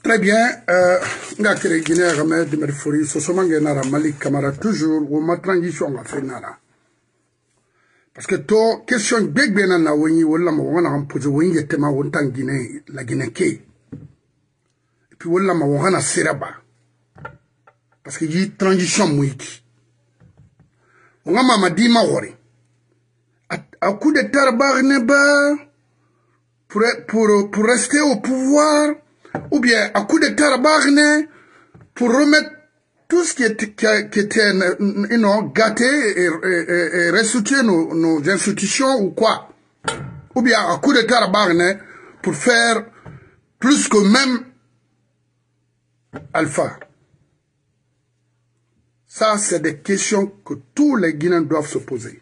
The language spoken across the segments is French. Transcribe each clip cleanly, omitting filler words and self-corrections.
Très bien. Ngakere Guinée Ramel de Merfori, Sosomangé Nara Malik Kamara, toujours, ou ma transition va faire Nara. Parce que toi, question big bien na woni wala ma wana am poser woni yetema wontan Guinée, la Guinée ke. Et puis wala ma wana seraba. Parce que y transition mouiki. On a mama di ma wori. À coup de tarbar neba pour rester au pouvoir, ou bien à coup de tarbarne pour remettre tout ce qui était gâté et restituer nos institutions ou quoi. Ou bien à coup de tarbarne pour faire plus que même Alpha. Ça, c'est des questions que tous les Guinéens doivent se poser.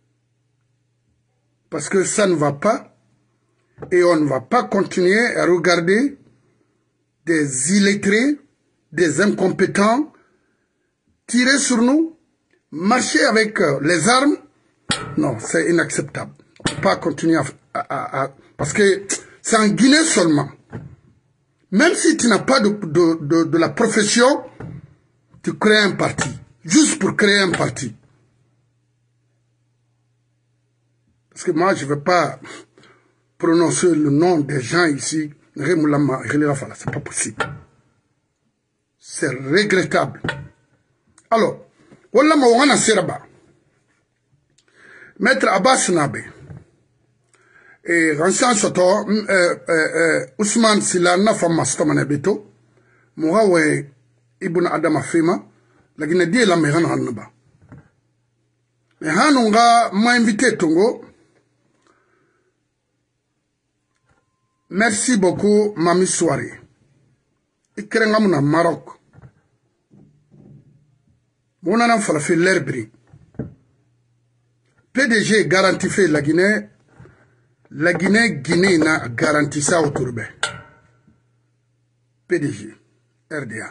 Parce que ça ne va pas. Et on ne va pas continuer à regarder des illettrés, des incompétents, tirer sur nous, marcher avec les armes. Non, c'est inacceptable. On ne peut pas continuer parce que c'est en Guinée seulement. Même si tu n'as pas de la profession, tu crées un parti. Juste pour créer un parti. Parce que moi, je ne veux pas prononcer le nom des gens ici, c'est pas possible. C'est regrettable. Alors, voilà ma seraba. Maître Abbas Nabe et Ransan Soto, Ousmane Silana Fama Stomane Beto, Mourawe Ibn Adama Fema, la Guinée la Mehan Hanaba. Mais Hanunga m'a invité Tongo. Merci beaucoup, Mami Soirée. Ikrengamuna Maroc. Mon an fait l'herbri. PDG garantit fait la Guinée. La Guinée n'a garanti ça au tourbe. PDG. RDA.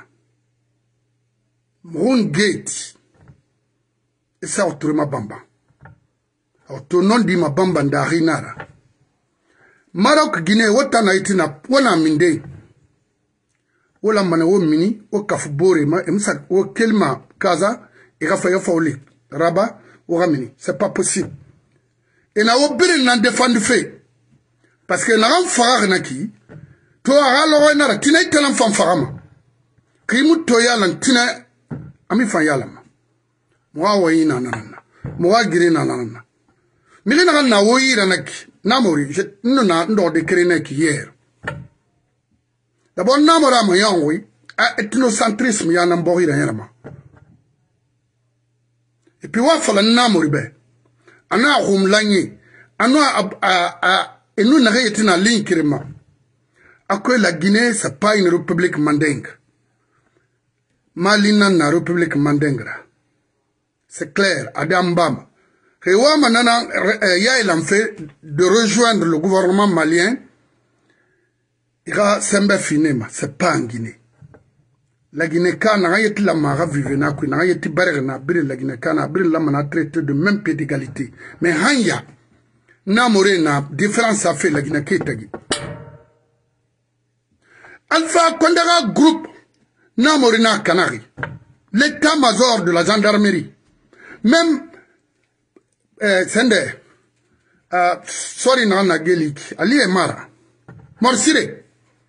Mon gate. Et ça au tourbe ma bamba. Au tournon di ma bamba ndarinara. Maroc Guinée wotana itina wana minde wala mana wo mini wo kafubore ma emsa wo kelma kaza e gafa ya fauli raba wo gamini c'est pas possible et na wo birin nan défendre fait parce que na ram farar na ki to ara lo na ra tina italam fam farama kimu to yalan tina ami fan yalam mo wa yina nanana mo wa gire nanana mi na wo yira nak Namori, je n'ai de créer hier. D'abord, Namora Mayangoui, ethnocentrisme, y a un bori d'ailleurs. Et puis, il faut la Namori, Anna Rumlani, et nous n'avons été dans l'incrément. À quoi la Guinée, c'est pas une république mandingue. Malina na république mandingue. C'est clair, Adam Bam. Rewa manana il a fait de rejoindre le gouvernement malien. Ira sembe finema, c'est pas en Guinée. La Guinée n'a yeti la mara vivena ku n'a yeti barena bir la Guinée n'a bir la mana traité de même pied d'égalité. Mais hanya na morena différence a fait la Guinée ketagi. Alpha Kondera groupe na morena Canari. L'état-major de la gendarmerie. Même Sende, sorry nana gelik, Ali Emara, Morsire.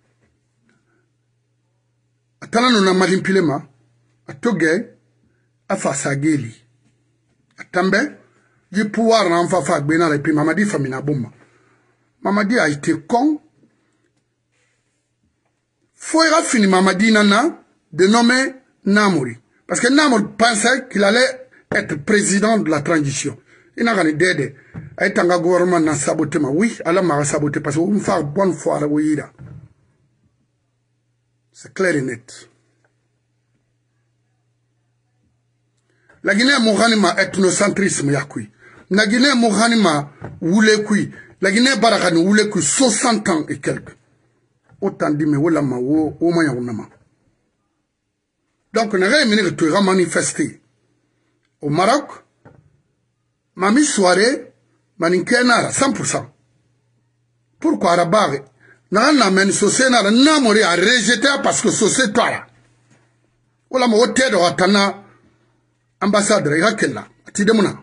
Atalano na malimpilema, atoge, afasa geli. Atambe, du pouvoir na enfafa gbena et puis Mamadi famina bomba. Mamadi a été con. Faut fini Mamadi nana de nommer Namori. Parce que Namori pensait qu'il allait être président de la transition. Il n'a pas d'idée. Il y a un gouvernement qui a saboté. Oui, elle a saboté parce qu'on fait bonne foi. C'est clair et net. La Guinée Mourhanima ethnocentrisme yakui. La Guinée Mourhanima oulekui. La Guinée Barakani oulekui 60 ans et quelques. Autant dit, mais oulama ou mayaounama. Donc, on a manifesté au Maroc. Mami soirée, maninkenara, 100%. Pourquoi Rabat, n'a men Sosé n'a mori a rejeté parce que Sosé toi là. Wala mo wote de watana ambassadeur ya kella ti demuna.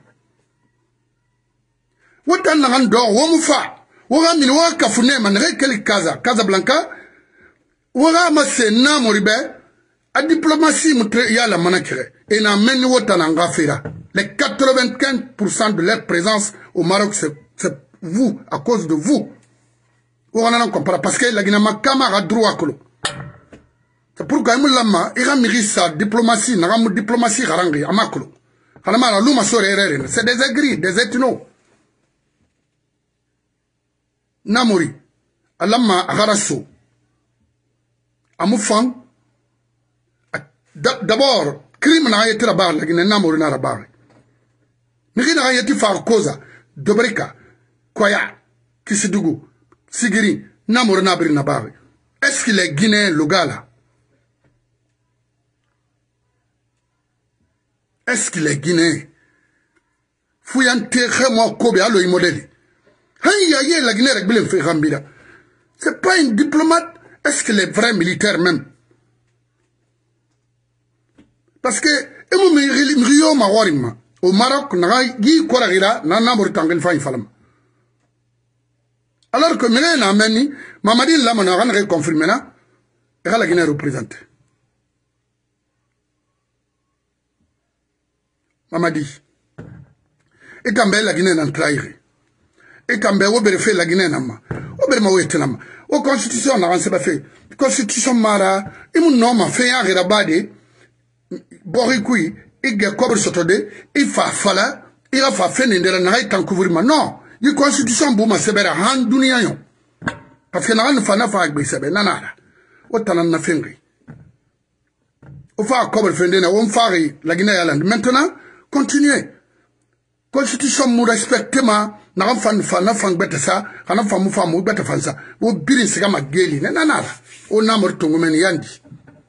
Wota na ndo wo mufa. Wo min wa kafune man rekeli Casablanca. Wo ga ma se na mori be a diplomatie mutre ya la manakere. Et n'a men wota na ngafira. Les 95% de leur présence au Maroc c'est vous à cause de vous. On en comprend parce que la Guinée m'a camarade a droit à colo. C'est pourquoi il a mis sa diplomatie, il a mis diplomatie harangi à macolo. C'est des aigris, des ethnos. Namori, alama agaraso. Amoufang. D'abord, crime n'a été là-bas, la Guinée Namori n'a pas. Mais il n'a été fait cause de Breka, Koya, Kisidougou, Sigiri, Namori Nabri Nabari. Est-ce qu'il est Guinéen, le gars là? Est-ce qu'il est Guinéen? Fouillante, moi, Kobe, allo, il modèle. La Guinée, c'est pas un diplomate. Est-ce qu'il est vrai militaire même? Parce que, au Maroc, alors que Mamadi Lamana confirmé là, et la Guinée représentée. Mamadi. Et quand la Guinée n'a trahi. Et quand on fait la Guinée n'a pas. Au constitution n'a pas fait. Constitution Mara, et mon nom a fait un rabade, Borikui, et Gakobre Sotode, il fa fala, il a fait une night en couvrement. Non, il constitution Bouma Sebera, Han Duniayon. Parce que n'a pas fait avec Bissebe, Nanara. Autant en a fait. Au fa Cobre Fendena, on fari la Guinée Island. Maintenant, continuez. Constitution mou respecte ma, n'a fan bête ça, n'a fan mou fan mou bête fan ça. Ou birin c'est comme geli, nanara. O namor tongumen yandi.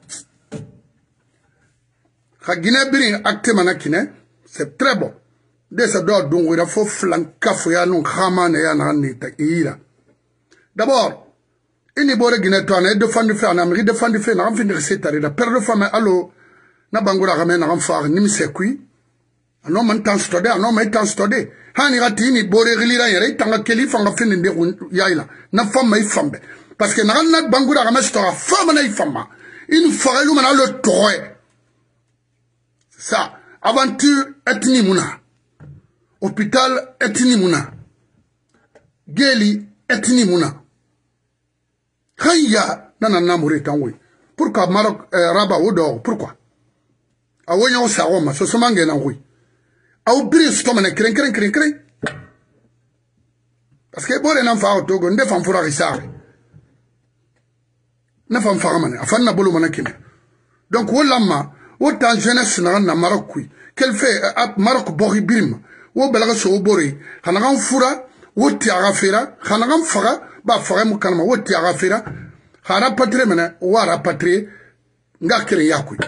La Guinée birin acte manakine, c'est très bon. Dès ce dor donc il faut flanca fouya non khaman et yanani ta ira. D'abord, il n'y a Guinée toi, de fan de fer en Amérique, de fan de fer, n'a fin de recette, la père de femme, allo, n'a bangura ramène en phare, ni m'sekui. Non, man tan stode, non, man tan stode. Hani ratini, bore rilira yere, tanga keli fanga fini de yaila. Na femme fambe. Parce que n'a bangura ramestora, femme na femme. Il ferait le mana le toit. Ça, aventure etni muna. Hôpital etni muna. Geli etni muna. Haya, nana namure tanwe. Pourquoi Maroc, Rabat ou dehors? Pourquoi? Awoyan au saroma, ce sont mangué oui. Au bris stomane kren. Parce que bon en fa Togo nde fam fura risare. Na fam faramane afan na bolo manakine. Donc wolama autant jeunesse na Maroc kui. Qu'elle fait Maroc bori birim. Wo belaga so bori. Hanagan fura woti agafira, hanagan fara ba fara mu kanama woti agafira. Hara patre mena wara patre ngakere yakui.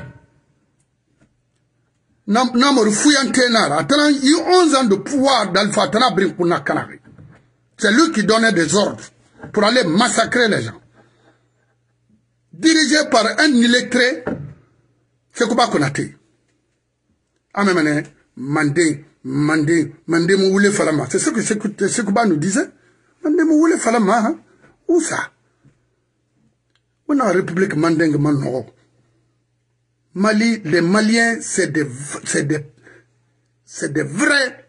Namor fouillante nara. Attends, il y a 11 ans de pouvoir d'Alpha Tana Brinkuna Kanari. C'est lui qui donnait des ordres pour aller massacrer les gens. Dirigé par un illettré, c'est quoi qu'on a été. Amemene, Mandé Mououlé Falama. C'est ce que Kuba nous disait. Mandé Mououlé Falama, hein? Où ça? On a la République Mandeng Manoro. Mali, les Maliens, c'est des vrais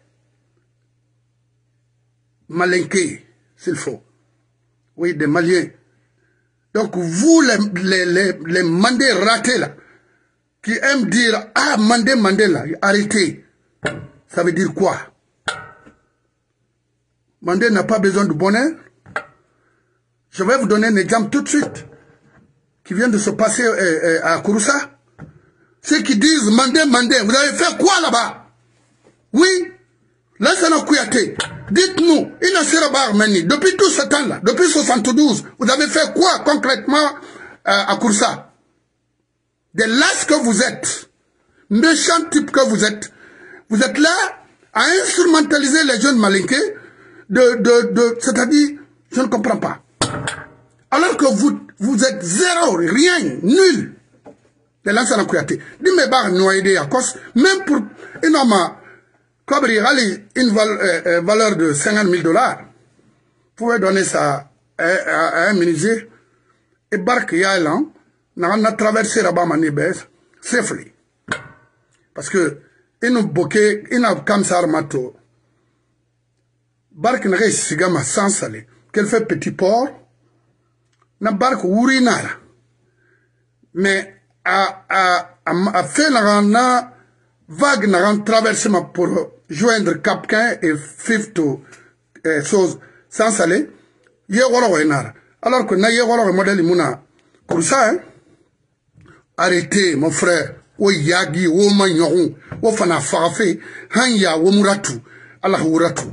malinqués, s'il faut. Oui, des Maliens. Donc, vous, les mandés ratés, là, qui aiment dire, ah, mandé, là, arrêtez. Ça veut dire quoi? Mandé n'a pas besoin de bonheur. Je vais vous donner un exemple tout de suite, qui vient de se passer à Kouroussa. Ceux qui disent mandé, vous avez fait quoi là-bas? Oui, Lansana Kouyaté, dites-nous, depuis tout ce temps-là, depuis 72, vous avez fait quoi concrètement à Kouroussa? Des lasses que vous êtes, méchants types que vous êtes là à instrumentaliser les jeunes malinqués, c'est-à-dire, je ne comprends pas. Alors que vous êtes zéro, rien, nul. De Lansana Kouyaté. Dis-moi, bah, noyé à cause, même pour, énormément, une valeur de 50 000 $. Vous pouvez donner ça à un menuisier. Et barque Yailan, on a traversé Rabat Manibès, safely. Parce que, il nous bokeh, il n'a comme ça armato. Barque n'a pas sigama sans salé. Qu'elle fait petit port. N'a barque ourinara. Mais, a fait la vague n'a traversé pour joindre Capquin et Fifth chose sans salé. Alors que n'a yé modèle mouna. Pour ça, hein, arrêtez, mon frère. O yagi, o magnon, o fana farafé, hanya, o muratu, Allah uratu.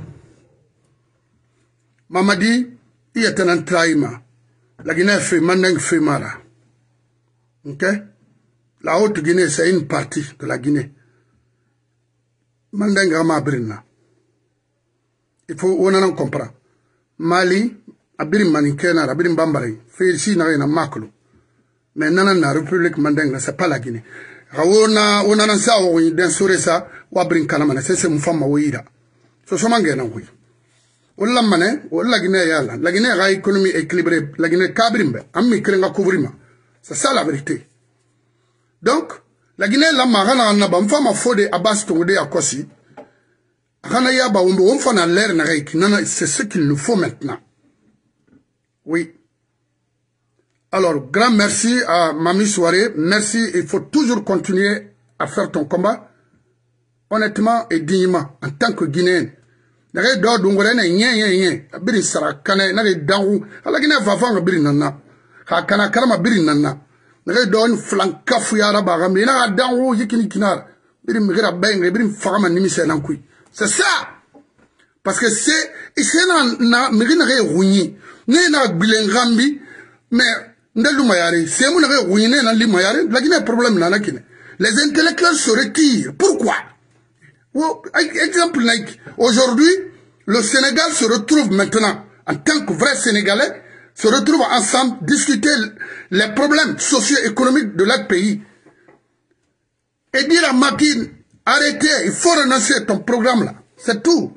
Mamadi, il y a un traïma. La Guinée fait mandeng fait mara. Ok? La Haute-Guinée, c'est une partie de la Guinée. Mandeng ama brina. Il faut, on en comprend. Mali, abirim manikena, abirim bambari, fait ici, n'a rien à maklo. Mais non, la République mandeng, c'est pas la Guinée. On a ça, on a ça, on a brin kanamane, c'est mon femme ouïda. So somangena oui. On l'a mané, on la Guinée yala. La Guinée a une économie équilibrée, la Guinée cabrimbe, ammi krenga couvrima. C'est ça la vérité. Donc, la Guinée la marana na ba mfama fode abas tongode akosi. Rana yaba on fana l'air na reiki, nana c'est ce qu'il nous faut maintenant. Oui. Alors, grand merci à Mami Soirée. Merci, il faut toujours continuer à faire ton combat. Honnêtement et dignement, en tant que Guinéen. N'a do dongore na nyen. Biri sarakane na dangu. Ala Guinée va vanga biri nana. Ha kana karama biri nana. N'a do une flanka fuyara bagambi na dangu yikini kinar. Biri mgira benga biri fama nimise nankui. C'est ça. Parce que c'est na migina re rouni. Ne na bilengambi mais c'est mon problème. Les intellectuels se retirent. Pourquoi? Exemple, aujourd'hui, le Sénégal se retrouve maintenant, en tant que vrai Sénégalais, se retrouve ensemble, discuter les problèmes socio-économiques de leur pays. Et dire à Macky, arrêtez, il faut renoncer à ton programme là. C'est tout.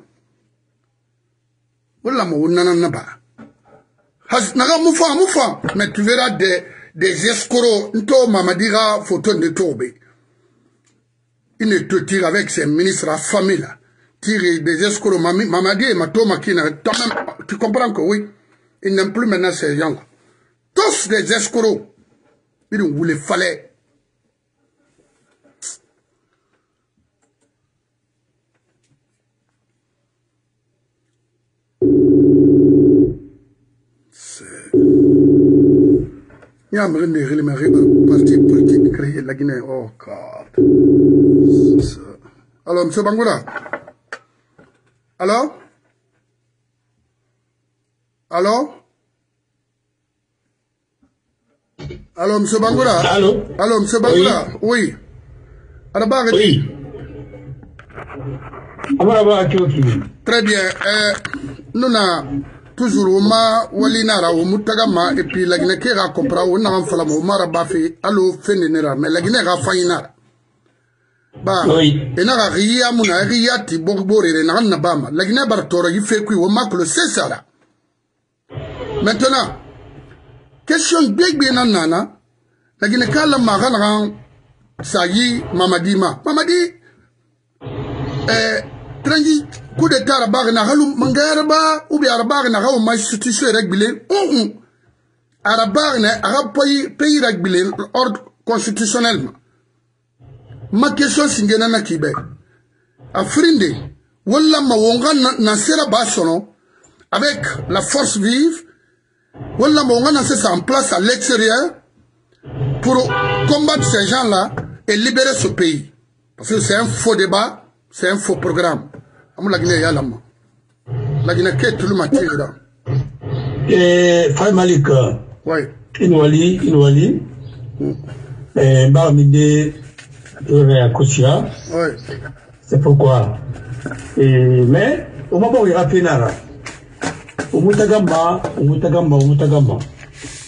Mais tu verras des escrocs. Nto Mamadira photo de Tobe. Il ne te tire avec ses ministres à famille là. Tire des escrocs. Mamadi et Matoma qui tu comprends que oui. Ils n'aiment plus maintenant ces gens là. Tous des escrocs. Il vous les fallait. Il y a un parti politique créé la Guinée. Oh, God. Alors, M. Bangoura. Alors? Alors? Alors, M. Bangoura. Allô? Alors, M. Bangoura. Oui. Oui. Très bien. Nous avons toujours Oma Walinara ou Mutagama et puis la Guinée qui a compris ou n'a pas la Omara Bafi allo Fenera mais la Guinée a faillinara. Bah et n'a rien muna riati bogbore et n'a nabama la Guinée bartora il fait quoi au maclo c'est ça. Maintenant question big bien nana la Guinée kala magana sayi Mamadima Mamadi transi coup d'état arabe na halu mangaraba ou bien arabe na halu ma institution réglée arabe na arabe pays réglé ordre constitutionnellement ma question singena na kibe afrindi wala ma wonga na sera basono avec la force vive wala ma wonga na c'est en place à l'extérieur pour combattre ces gens là et libérer ce pays parce que c'est un faux débat. C'est un faux programme. La Guinée est là. La Guinée est tout le matin. Et Faye Malik. Oui. Inouali. Baramide Koutia. Oui. C'est pourquoi. Mais, au moment où il y a Pénara, au Moutagamba.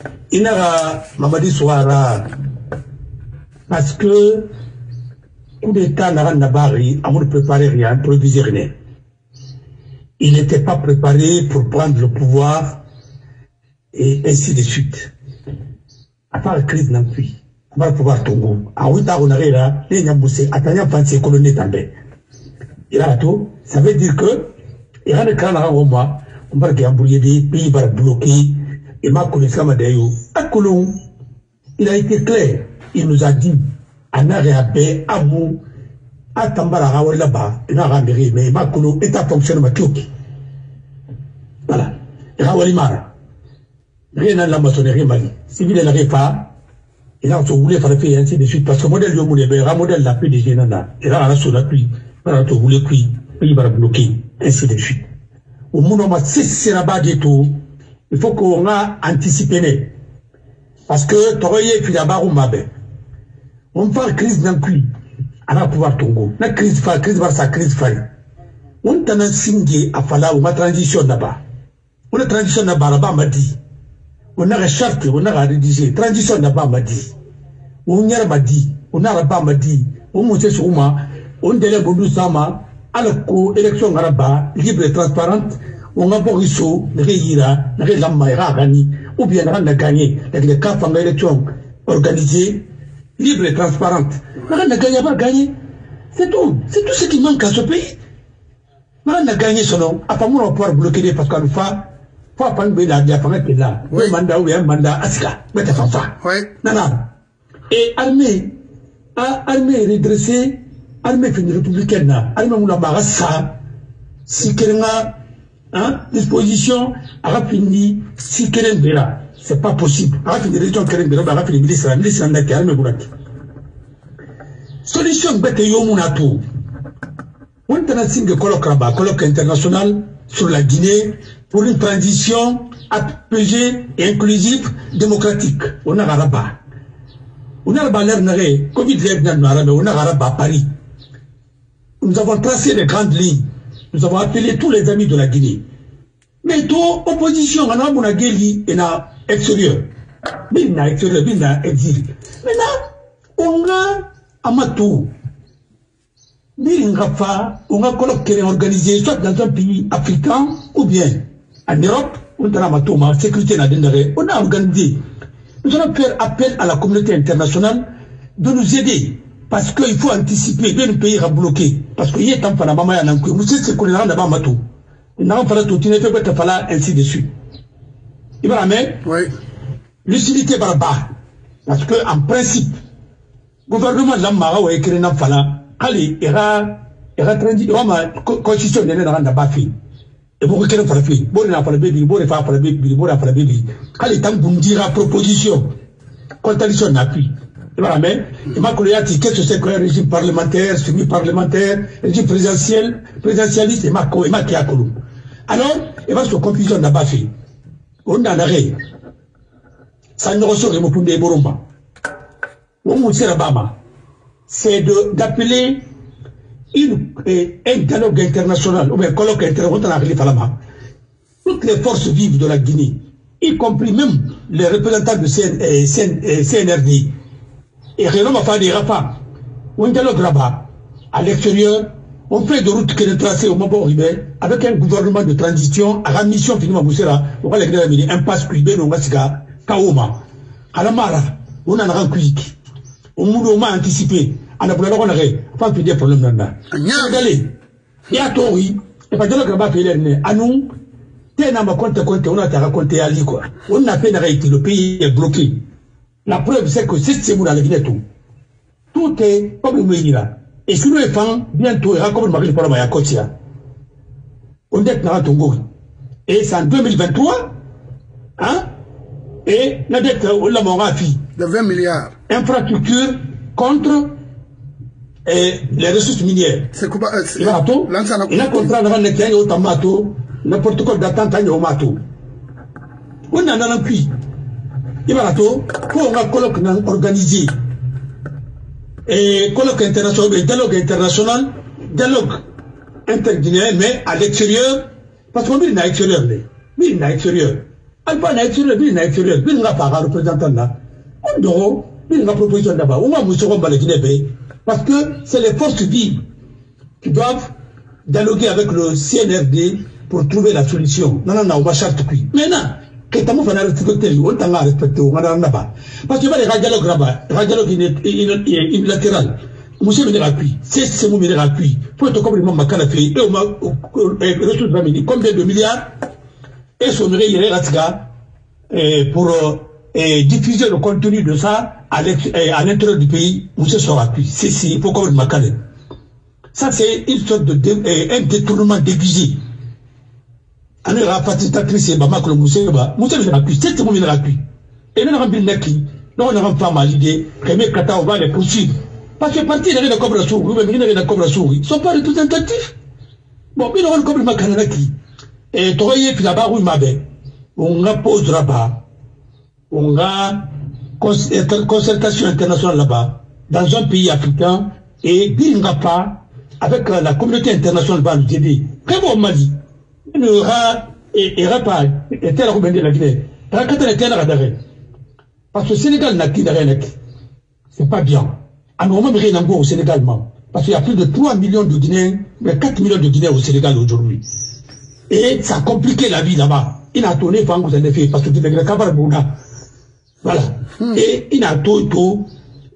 il n'a Mamadi Souara parce que coup d'État n'a pas préparé rien, improvisé rien. Il n'était pas préparé pour prendre le pouvoir et ainsi de suite. À part la crise non plus, à part le pouvoir Tongo, à 8 ans on arrive là, les Nyamboussé, à Tanya Fancy, colonie També. Il a tout, ça veut dire que, il y a des cas au mois, on va gambouiller des pays, va bloquer, et ma connaissance Madayo, à Colomb, il a été clair, il nous a dit, en arrêt à paix, à vous, à Tambara Rawal là-bas, il a ramené, mais ma Colomb est à fonctionner ma Tchoki. Voilà, Rawali Mara. Rien dans la maçonnerie Mali. Si vous ne l'avez pas, il a voulu faire le pays ainsi de suite. Parce que le modèle du Moulébé, le modèle de la pluie des Génana, il a sur la pluie, il a voulu pluie, il va bloquer, ainsi de suite. Au moment où c'est là-bas du tout, il faut qu'on a anticipé. Parce que Toroye puis là-bas, on parle crise d'un cuit, à la pouvoir Tongo. La crise va sa crise faille. On t'a un signe à Fala ou ma transition là-bas. On a transition là-bas, m'a dit. On a charte, on a rédigé. Transition là-bas m'a dit. On y a dit. On a pas m'a dit. On monte sur moi. On délègue Boudou Sama. À la co-élection là-bas, libre et transparente. On a Borisso, Réhira, Rélammaïra Rani. Ou bien on a gagné. Avec les cas en élection organisée, libre et transparente. On a gagné, pas gagné. C'est tout. C'est tout ce qui manque à ce pays. On a gagné son nom. Après, on va pouvoir bloquer parce qu'on fait. Faut pas que la diaphragme est là. Oui, mandat ou un mandat aska. Mais t'as fanfa. Oui. Nana. Et armée redressée, armée fini républicaine, armée moula barassa, si quelqu'un a disposition, a fini, si quelqu'un verra. C'est pas possible. A fini région quelqu'un verra, a fini ministre n'a qu'à armée boulaki. Solution bête yomunato. On t'a un signe de colloque international sur la Guinée, pour une transition apaisée et inclusive, démocratique. On a Rabat. On a Rabat l'air Covid-19, on a Rabat à Paris. Nous avons tracé les grandes lignes. Nous avons appelé tous les amis de la Guinée. Mais tout opposition, on a mon agueli et na extérieur. Bina extérieur, bina exil. Maintenant, on a Amatou. On a colloqué organisé soit dans un pays africain ou bien en Europe, on a sécurité on a organisé. Nous allons faire appel à la communauté internationale de nous aider parce qu'il faut anticiper bien le pays à bloquer. Parce qu'il y a tant de maman et un nous savons ce qu'on a là-bas matou. Il n'a pas tout, il ne peut pas faire ainsi de suite. Il va amener lucidité barbare. Parce que en principe, le gouvernement de la Mara a écrit un fala. Allez, il y a transit, constitution de la Bafi. Et pour que le fait, bon, il a pas le bébé, bon, il a pas le bébé, bon, il a pas le bébé. Allez, tant qu'on dira proposition, contradiction d'appui. Il va amener, il m'a collé à qu'est-ce que c'est qu'un régime parlementaire, semi-parlementaire, régime présidentiel, présidentialiste, et m'a qui a collé. Alors, il va se confusion de Bafi. On a l'arrêt. Ça ne reçoit pas de Boromba. On m'a dit Bama. C'est d'appeler un dialogue international, ou un colloque international, toutes les forces vives de la Guinée, y compris même les représentants de CNRD, et rien à faire des rafats, un dialogue là-bas, à l'extérieur, on fait des routes qui sont tracées au Mabo Ribé, avec un gouvernement de transition, à la mission finalement Moussera, on va les impasse Cuibé, on va se faire, Kaoma, à la Mara, on a un quick. On m'a anticipé. On a pas fait des problèmes là. Regardez. Il y a tout, oui. Et pas de la grave fait à nous. T'es n'a pas compte, on a raconté à l'île, quoi. On a peine arrêté, le pays est bloqué. La preuve, c'est que c'est dans la Guinée tout. Tout est comme le pays là. Et si nous les femmes, bientôt, il y aura comme le mari de Palama à Kotia. On est dans Tongo. Et c'est en 2023, hein? Et la dette, on l'a montré de 20 milliards. Infrastructure contre les ressources minières. C'est quoi? Il a tout. Il a contrat devant les Kiaïs au Tamato, le protocole d'attente au Mato. On a un appui. Il va tout. Pour un colloque organisé. Et colloque international, dialogue international, dialogue interguinéen, mais à l'extérieur, parce qu'on vit dans l'extérieur. Mais il est à l'extérieur. Alpha n'a extérieur, Bill n'a extérieur, Bill n'a pas représentant là. On dort, Bill n'a proposition là-bas. On va mousser comme la Guinée, parce que c'est les forces vives qui doivent dialoguer avec le CNRD pour trouver la solution. Non, on va charte qui. Maintenant, que tu as respecté, on t'a respecté, on va là-bas. Parce que les dialogues là-bas, le dialogue unilatéral. Monsieur venir à puis, c'est mon venir à puis. Pour être complètement ma canapé, et on m'a ressources combien de milliards, et sommeiller Yere Ratga pour diffuser le contenu de ça à l'intérieur du pays, monsieur sera puis. C'est il faut qu'on ma canapé. Ça, c'est une sorte de un détournement déguisé. On est facilitatrice, et Bama, que le monsieur venir à puis, c'est mon venir à puis. Et nous avons bien naki, nous avons pas mal l'idée, Rémi Kata, on va les poursuivre. Parce que parti de la Cobra Souri, ou même de la Cobra Souri, sont pas représentatifs. Bon, mais on a comme le Macanaki. Et Toye, puis là-bas, où il m'avait, on a pose là-bas, on a concertation internationale là-bas, dans un pays africain, et Bingapa, avec la communauté internationale, va nous aider. Très bon Mali, il y aura, et Rapa, et tel Roubendé la Guinée, Rakata et tel Radare. Parce que le Sénégal n'a qu'une rien, c'est pas bien. À nous, on va rien encore au Sénégal, parce qu'il y a plus de 3 millions de Guinéens, mais 4 millions de Guinéens au Sénégal aujourd'hui. Et ça a compliqué la vie là-bas. Il a tourné, vous en avez fait, parce que tu fais le Kabar Bouna. Voilà. Et il a tout,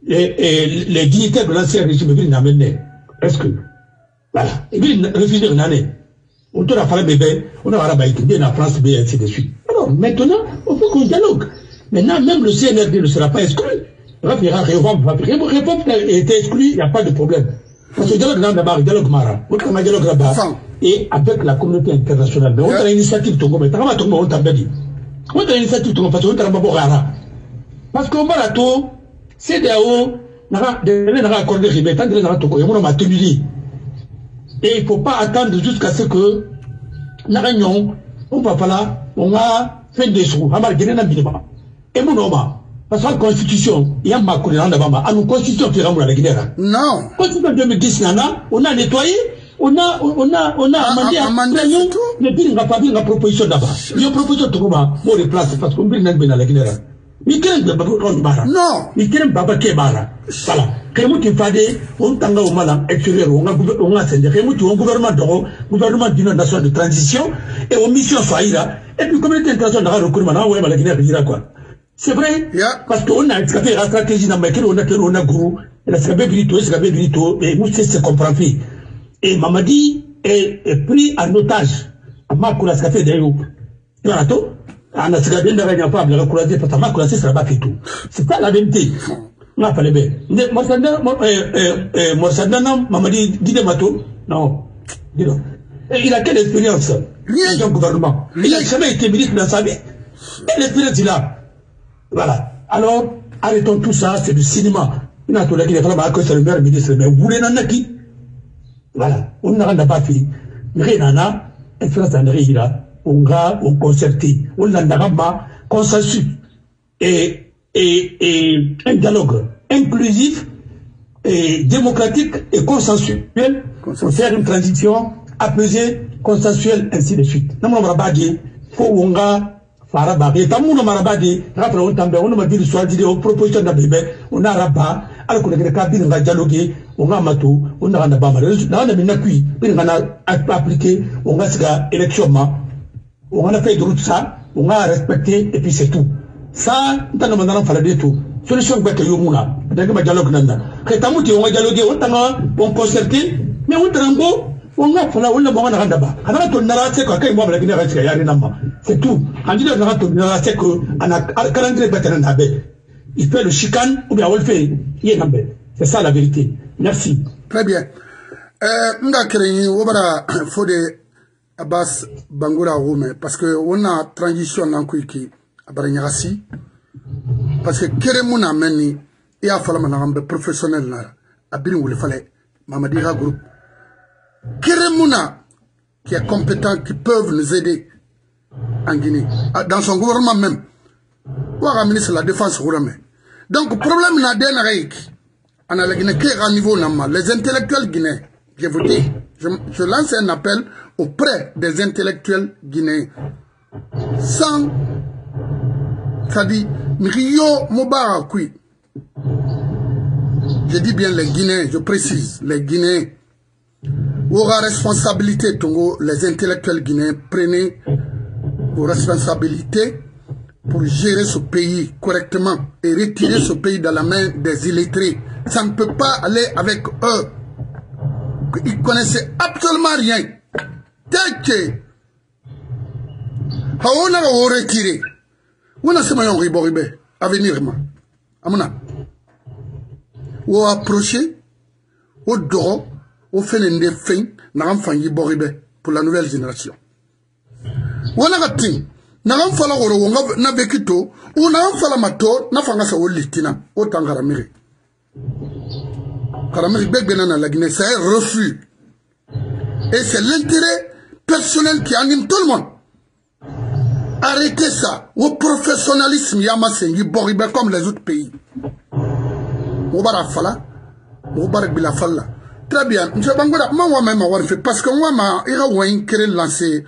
les dignitaires de l'ancien régime, ils n'ont amené. Est-ce que, voilà. Et puis, il refusé une année. On tourne à faire bébé, on a rabaïté, bien en France, bien, ainsi de suite. Alors, maintenant, on peut qu'on dialogue. Maintenant, même le CNRD ne sera pas exclu. Réforme était exclu, il n'y a pas de problème. Parce que le dialogue là-bas, le dialogue Mara, le dialogue là-bas, et avec la communauté internationale. Mais on a une initiative Tongo, mais on t'a dit. On a une initiative Tongo, parce qu'on t'a dit. Parce qu'on va là tout, CDAO, n'a pas accordé Ribet, tant que n'a pas Tongo, on a tenu. Et il ne faut pas attendre jusqu'à ce que, la réunion, on va pas là, on a fait des sous, on va gagner un minimum. Et mon homme, parce que la Constitution, il y a ma couleur en avant, à nos constitutions qui ramènent la Guinée. Non. Constitution 2010, on a nettoyé, on a amendé à tout. Mais puis, il n'y a pas de proposition d'abord. Il y a une proposition de comment, pour les places, parce qu'on vient de la Guinée. Mais quel est le Baba? Non. Mais quel est le Baba Kebara? Voilà. Kémou qui fadé, on tanga au mal extérieur, on a sendé, Kémou qui ont gouvernement d'une nation de transition, et on mission Faïra, et puis communauté internationale, on a recours à la Guinée, quoi. C'est vrai, parce qu'on a escapé la stratégie dans laquelle on a gourou, l'escapé Brito, et Moussé se comprend plus. Et Mamadi est pris en otage. À Makoula escapé d'ailleurs. Tu vois, on a escapé de la pas la courage, parce que Makoula sera pas tout. C'est pas la vérité. On a pas les bêtes. Morsandana, Mamadi, dit de Mato, non. Dis-donc. Il a quelle expérience? Rien dans le gouvernement. Il n'a jamais été ministre dans sa vie. Quelle expérience il a? Voilà. Alors, arrêtons tout ça, c'est du cinéma. Il a tout là qui est vraiment que c'est le meilleur ministre, mais vous voulez n'en a qui? Voilà. On n'a pas fait. Rien n'en a, et France en là. On va, on concerté. On n'en a pas consensus. Et un dialogue inclusif et démocratique et consensuel pour faire une transition apaisée, consensuelle, ainsi de suite. Non, on va pas dire, faut on va Faraba, et Tamouna Marabadi, rappelez on tombe, on m'a dit le soir, proposition d'un bébé, on a rabat, alors qu'on a des cabines, on va dialoguer, on a matou, on a un abama, on a mis n'appui, on a appliqué, on a ce élection, on a fait de route ça, on a respecté, et puis c'est tout. Ça, dans le mandat, on fait tout. Solution que tu as, dans le dialogue, on a dialogué, on concerté, mais on a on a fait la on a bon à Randaba. Alors, on a fait quoi, moi, la Guinée, c'est tout. On dit qu'on a fait que, calendrier Batanabé. Il fait le chicane, ou bien on le fait, c'est ça la vérité. Merci. Très bien. M'da créé, on va faut des Abbas Bangoura Roume, parce que on a transition dans Kouiki, à Barignassi, parce que Kéremouna Meni, et à Falamanambe professionnel, à Birin où il fallait, Mamadira Group. Kéremouna, qui est compétent, qui peuvent nous aider en Guinée, dans son gouvernement même. Ou à ministre de la Défense. Donc, le problème n'a pas été on a la Guinée, à niveau normal. Les intellectuels guinéens, je vous dis, je lance un appel auprès des intellectuels guinéens, sans Ça dit, Rio Mobarakui. Je dis bien les Guinéens, je précise, les Guinéens. Aura responsabilité, Tongo, les intellectuels guinéens, prenez vos responsabilités pour gérer ce pays correctement et retirer ce pays dans la main des illettrés. Ça ne peut pas aller avec eux. Ils connaissaient absolument rien. T'es on a retiré. On a seulement un avenir. On a approché, on dort, on fait des fins, on a fait pour la nouvelle génération. On a raté. On a fait on a vécu tout, on a fait la mato, on a fait la litina, autant Karamiri. Karamiri Begbenana la Guinée, c'est un refus. Et c'est l'intérêt personnel qui anime tout le monde. Arrêtez ça. Au professionnalisme, Yamasengi, Boribé comme les autres pays. Moubarak Fala, Moubarak Bilafala. Très bien. Je vais moi-même avoir fait parce que moi, il y a un qui lancé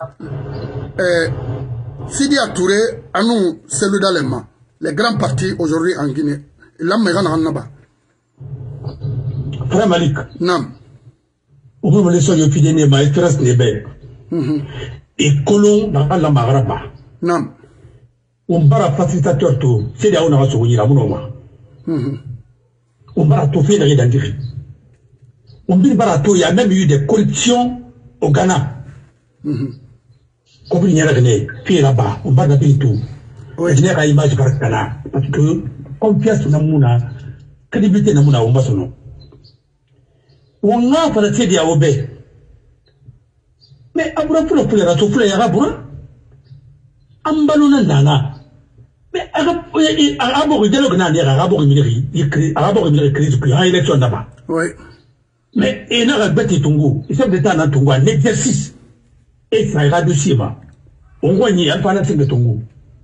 Sidi Touré, à nous, c'est le Dalema. Les grands partis aujourd'hui en Guinée. Là, mais on a pas. Frère Malik. Non. On peut me laisser le pied de ma espérance n'est et colon dans la Magraba. Non. On barre facilitateur tout. C'est là où on a souligné la monoma. On barre tout fait dans les on dit barato, il y a même eu des corruptions au Ghana. Comme il y a rien, qui est là-bas, on barre tout. Il y a une image par Ghana. Parce que confiance dans Mouna, crédibilité dans Mouna, on va son nom. On a fait des aobé. Mais après, pour le rato, pour les arabes, Ambalona Nana. Mais arabo dialogue n'a arabo il crise que élection là-bas. Oui. Mais il n'a pas bêté Tongo. Il s'est fait un Tongo, un exercice. Et ça ira de Sima. On voit qu'il y a un fanatique de Tongo.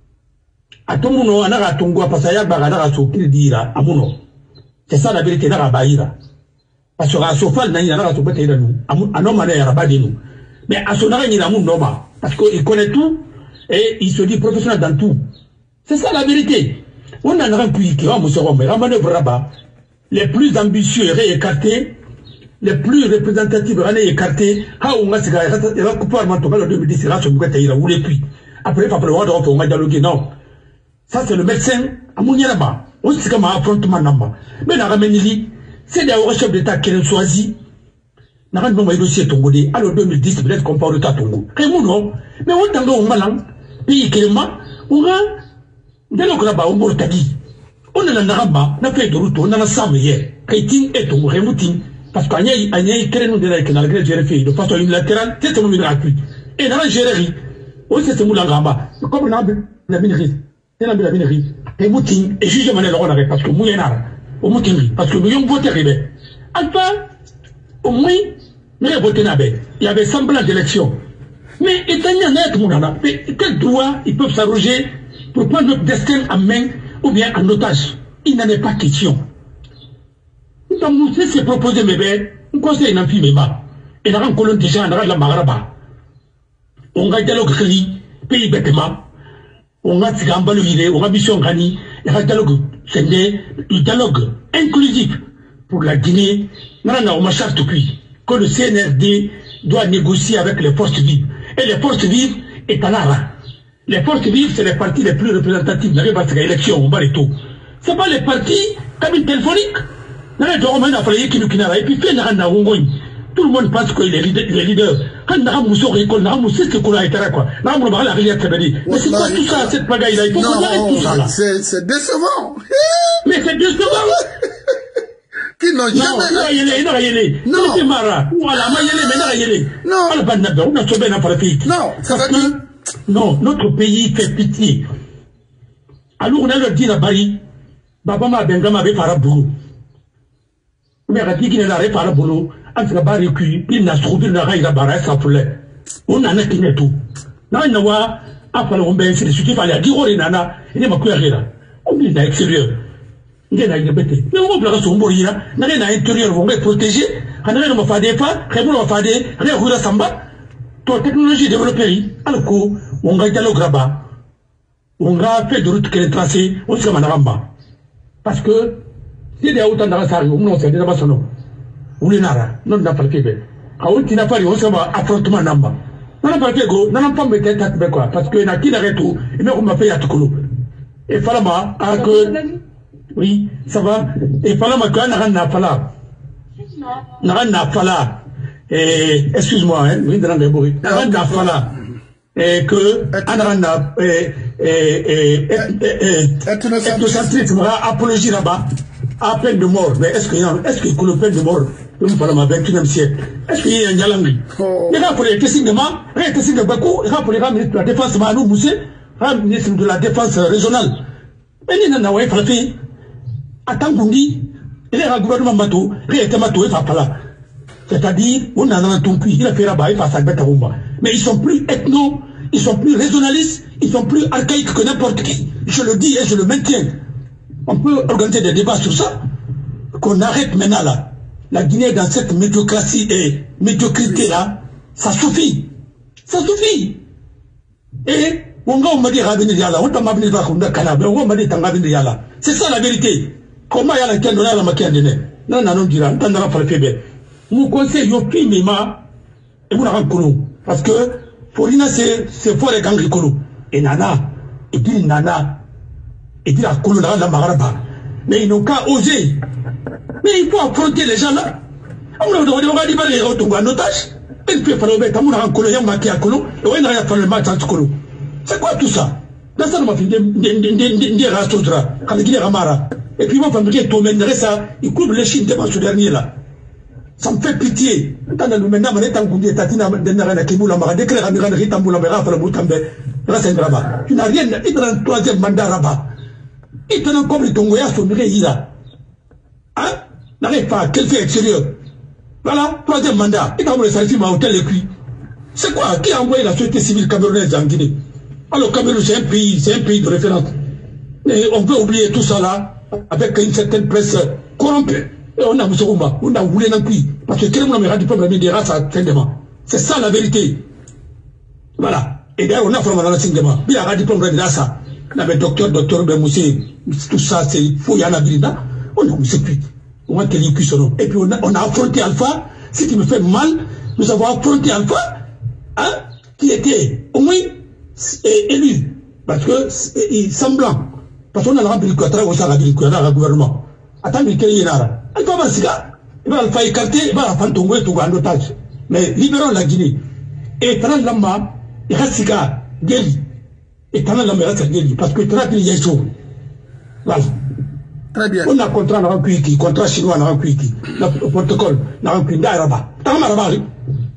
À Tongo, on a un Tongo, parce qu'il y a un Tongo qui à Amuno. C'est ça la vérité dans la Baïra. Parce que à Sofal, il y a un Tongo qui est là, nous. Un homme à la nous. Mais à son arrêt, il y a un homme. Parce qu'il connaît tout et il se dit professionnel dans tout. C'est ça la vérité. On a un pays qui va me faire un les plus ambitieux réécartés, les plus représentatifs réécartés. On a coupé en 2010, c'est là que vous les puis. Après, pas le on va dialoguer. Non. Ça, c'est le médecin à Mouniaraba. On sait comment affrontement namba. Mais la Ramenili, c'est des chefs d'État qui ont choisi. N'a pas de dossier Tongolais. Alors 2010, peut-être qu'on parle de Tatongo. Mais on t'a au malang, pays qui est ma, on a. Dès là-bas, on a dit, on a n'a fait de route, on a samé hier. Kaiting et on remouting. Parce qu'il y a un créneau de la canal géré de façon unilatérale, c'est un gratuit. Et dans la gérée, on sait ce moulangamba. Comme on a la minerie, c'est la minerie. Et mouting, et juge mané le parce que mouillard, au mouting, parce que nous avons voté rébé. Enfin, au moins, nous avons voté nabé. Il y avait semblant d'élection. Mais étant net, mon ana, mais quel droit ils peuvent s'arroger pour prendre notre destin en main ou bien en otage? Il n'en est pas question. Donc, nous c'est proposé, mais on conseille un film, et on a un colon de gens, on a la Magraba. On a dialogue pays bêtement. On a Tigambaloïde, on a mission Gani, et un dialogue, c'est un dialogue inclusif pour la Guinée. On a charte depuis que le CNRD doit négocier avec les forces vives. Et les forces vives est à l'ara. Les forces vives, c'est les partis les plus représentatifs de l'élection, on va les tout. Ce n'est pas les partis cabine téléphonique. Et puis, tout le monde pense qu'il est leader. Quand on a moussé l'école, on a moussé ce qu'on a été là, quoi. Mais c'est pas tout ça, cette pagaille-là. Il faut qu'on arrête tout ça, là. C'est décevant. Mais c'est décevant. Qui n'ont jamais. Non, c'est marrant. Voilà, non, ça va dire. Non, notre pays fait pitié. Alors on a le dit à Bari, Baba ma Bengama avait par boulot. Mais on a dit qu'il n'avait pas le boulot, entre Bari qui, il n'a trouvé le rail à Bara, ça voulait. On en a qui n'est tout. Là, il n'a pas, après on baisse, c'est ce qu'il fallait dire, oh, il n'a pas, il n'est pas là. On dit, il est extérieur. Il est là, il est bêté. Mais on va son bourrier, il n'a rien à intérieur, on va protéger, on n'a rien à faire des pas, on va faire des, rien à samba. Toute technologie développée, alors qu'on va dialogue là-bas. on a fait de route qui est tracée, on se manaramba. Parce que, si il y a autant d'arrasari, on ne sait pas son nom. On est nara, non n'a pas le fait. A on n'a pas on se va affrontement namba. Non n'a pas fait go, non n'a pas mis tête à quoi, parce que n'a qui n'arrête tout, et même on m'a fait à tout colo. Et falama, à que, oui, ça va, et falama que n'a fala. N'a fala. Et, excuse-moi, hein, oui, dans le bruit. N'a fala. Et que Anaranda ethnocentrisme apologie là-bas à peine de mort. Mais est-ce que le peine de mort nous parlons au XXIe siècle? Est-ce qu'il y a un Yalangi? Il y a pour les tessignements, il y a tessignes de Bakou, il y a pour les ministres de la défense Manou Moussé, il ministre de la défense régionale. Mais il y a un Naoué frappé. Attends, Bungi, il y a un gouvernement Matou, il y a un Matou et Fapala. C'est-à-dire, on a un ton il a fait là-bas, il passe à Betarumba. Mais ils sont plus ethno, ils sont plus régionalistes, ils sont plus archaïques que n'importe qui. Je le dis et je le maintiens. On peut organiser des débats sur ça, qu'on arrête maintenant là. La Guinée dans cette médiocratie et médiocrité là, ça suffit. Ça suffit. Et, on va dire Rabini Yala, on va dire Rakunda Kanabe, on va dire Tangabini Yala. C'est ça la vérité. Comment Yala qui a donné la maquille? Non, non, non, dira, on t'en pas le fait. Nous conseillons Mima et vous n'avez parce que Forina c'est fort et gangricolo et Nana et dit Nana et dit la colonna la Maraba mais ils n'ont qu'à oser. Mais il faut affronter les gens là. On va dire les retours en otage. Il peut faire le bête à mon colo et maquiller à colo et on a fait le match en colo. C'est quoi tout ça? Dans ça, on m'a fait des rastos quand il est Ramara et puis on va fabriquer tout le ça il coupe les chines devant ce dernier là. Ça me fait pitié. Maintenant, nous maintenant, on est en Goundé, Tatina, Denara, Kiboula, Maradek, Ramiran, Ritamboula, Rafa, Moutambe, Rasen Rabat. Tu n'as rien, il est dans le troisième mandat Rabat. Il est dans le comme le Tongoya, son là. Hein? N'arrive pas, quel fait extérieur. Voilà, troisième mandat. Il est dans le Salifim à hôtel et puis. C'est quoi? Qui a envoyé la société civile camerounaise en Guinée? Alors, Cameroun, c'est un pays de référence. Et on peut oublier tout ça là, avec une certaine presse corrompue. Et on a Moussouma, on a voulu non plus. Parce que tout le monde a dit problème des races à Tendema. C'est ça la vérité. Voilà. Et d'ailleurs, on a formé dans le Tendema. Il a dit problème des races. On avait docteur Bemoussé, tout ça, c'est faux, il y en a brida. On ne sait plus. On a tenu son nom. Et puis on a affronté Alpha. Ce qui me fait mal, nous avons affronté Alpha, hein, qui était au moins élu. Parce que, semblant. Parce qu'on a rempli le contrat, on s'est rempli le contrat dans le gouvernement. Attends, mais quel est là? Alpha va siga, il va Alpha écarter, il va faire tomber tout en otage. Mais libérons la Guinée. Et Tanan Lamba, il reste siga, Geli. Et Tanan Lamba, il reste Geli. Parce que Tanan il y a chaud. Voilà. Très bien. On a contrat dans un contrat chinois dans un le protocole dans un pays d'Araba. Tanan Araba, oui.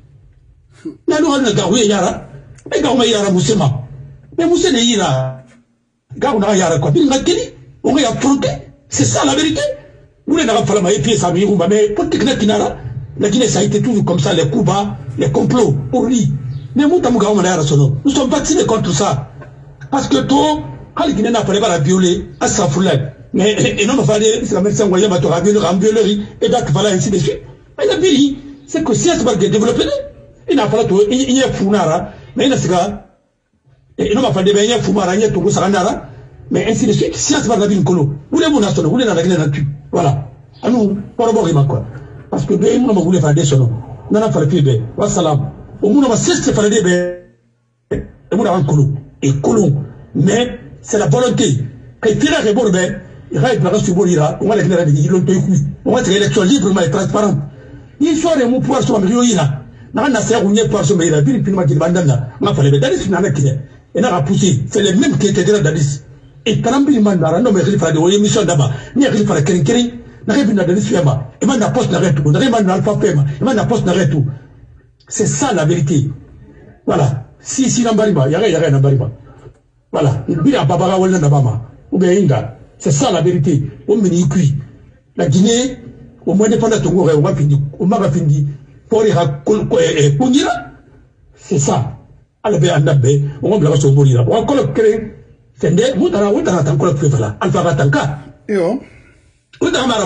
Mais nous, on a gagné Yara. Et quand on a Yara Moussema. Mais Moussé n'est Yara. Quand on a Yara, quoi. Il m'a dit, on va y affronter. C'est ça la vérité. Vous n'avez pas fallu m'aider, ça m'y roule, mais pour te dire la Guinée, ça a été toujours comme ça, les coups bas, les complots, pour lui. Mais nous sommes vaccinés contre ça. Parce que toi, quand la Guinée n'a pas la violer, à sa foule, mais et non, il fallait, c'est la médecin envoyée, ma tour, violer, et donc, voilà, ainsi de suite. Mais la vie, c'est que si elle se développer, il n'a pas tout, il y a Founara, mais il y a ce gars, et non, il fallait bien, il y a Foumara, il y a Togo Sarandara, mais ainsi de suite, si elle se va la vie, vous voulez mon astronaute, vous voulez dans la Guinée nature. Voilà. À nous, pour le quoi. Parce que bien, nous voulons faire des sons. Nous n'avons pas le pied. Wassalam. Au moins, on va cesser de faire des bébés. Et nous avons un colon. Et colon. Mais c'est la volonté. Quand il fait la réponse, il va être sur Bolira. On va les générer des îlots de couilles. On va être l'élection librement et transparente. Il faut aller au pouvoir sur Marioïna. N'a pas de où il y a pouvoir sur Marioïna. Puis, il m'a dit, Bandana. On va faire les bébés. Dadis, il n'a pas de et n'a pas poussé. C'est les mêmes qui étaient déjà Dadis. Et Tarambi Mandara, non, mais il fallait des émissions d'abord. Ni il fallait Kering, n'arrive pas de Fiama. Et maintenant, poste n'arrête tout. N'arrive pas d'Alpha Pema. Et maintenant, poste n'arrête tout. C'est ça la vérité. Voilà. Si Nambariba, il y a rien Nambariba. Voilà. Il y a Babara ou Nabama. Ou bien Inga. C'est ça la vérité. On me dit cuit. La Guinée, au moins dépendant de Togo, on va finir. On va finir. Pour les Kundira. C'est ça. Alors, on va bien se mourir. On va encore créer. C'est des mots dans la tankola plus voilà. Alpha va tanka. Yo. On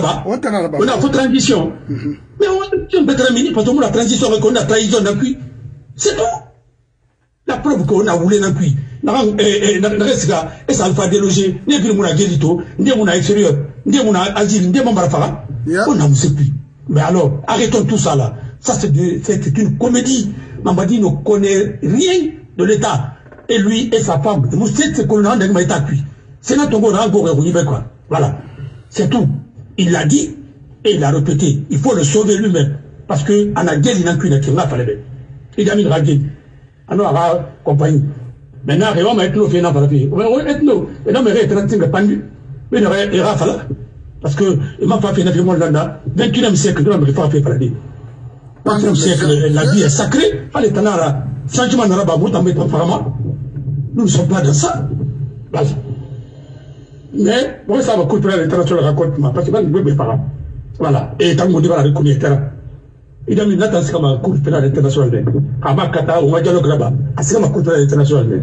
a fait transition. Mais on peut terminer parce que la transition, on a trahison d'appui. C'est tout. La preuve qu'on a voulu d'appui. et ça alpha délogé, n'est plus mon agilito, n'est mon extérieur, n'est mon asile, n'est mon barafara. On n'a plus. Mais alors, arrêtons tout ça là. Ça, c'est une comédie. Mamadi ne connaît rien de l'État. Et lui et sa femme. Vous savez ce qu'on a dans l'État cuit. C'est notre quoi. Voilà. C'est tout. Il l'a dit et il l'a répété. Il faut le sauver lui-même. Parce que, en a gueule, il n'a qu'une qui l'a fallu. Il a mis la gueule. Alors, on va compagnie. Maintenant, on va être nous, on va être nous. Et là, on va être pendu. Mais il y aura fallu. Parce que, il m'a pas fait un monde là, 21e siècle, on va faire par la vie. 21e siècle, la vie est sacrée. Allez, t'en as là. Changement de rabat, t'en mets apparemment. Nous ne sommes pas dans ça. Voilà. Mais, bon, ça va couper l'international racontement. Parce que, mes parents. Voilà. Et tant qu'on dit, voilà, reconnaître. Il a mis une attention comme un cours pénal international. Kata, on va dialogue là-bas. C'est comme un cours pénal international.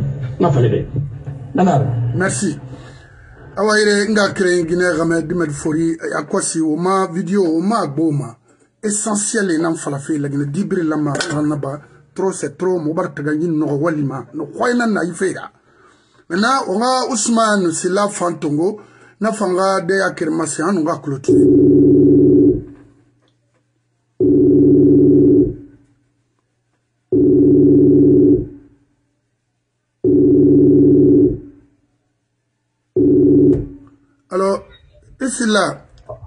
Merci. Awaire nga créé Guinée Gamé Dimed Fori à quoi si au ma vidéo au ma boma essentiel et n'en falafé la Guinée d'Ibri lama ranaba trop c'est trop mobar tagani no walima no khoina na ifera maintenant on a Ousmane c'est la fantongo na fanga de akirmasi anu nga clôturer. Alors, ici là,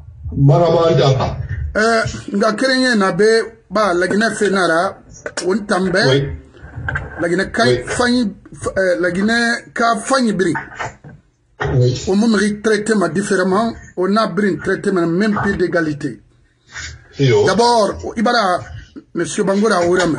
nga kerenye na be ba la Guinée fenara on tambe la Guinée kai fanyi la Guinée ka fanyi bri on me mérite traitement différemment on a bri traitement même pied d'égalité. D'abord ibara monsieur Bangoura Ourame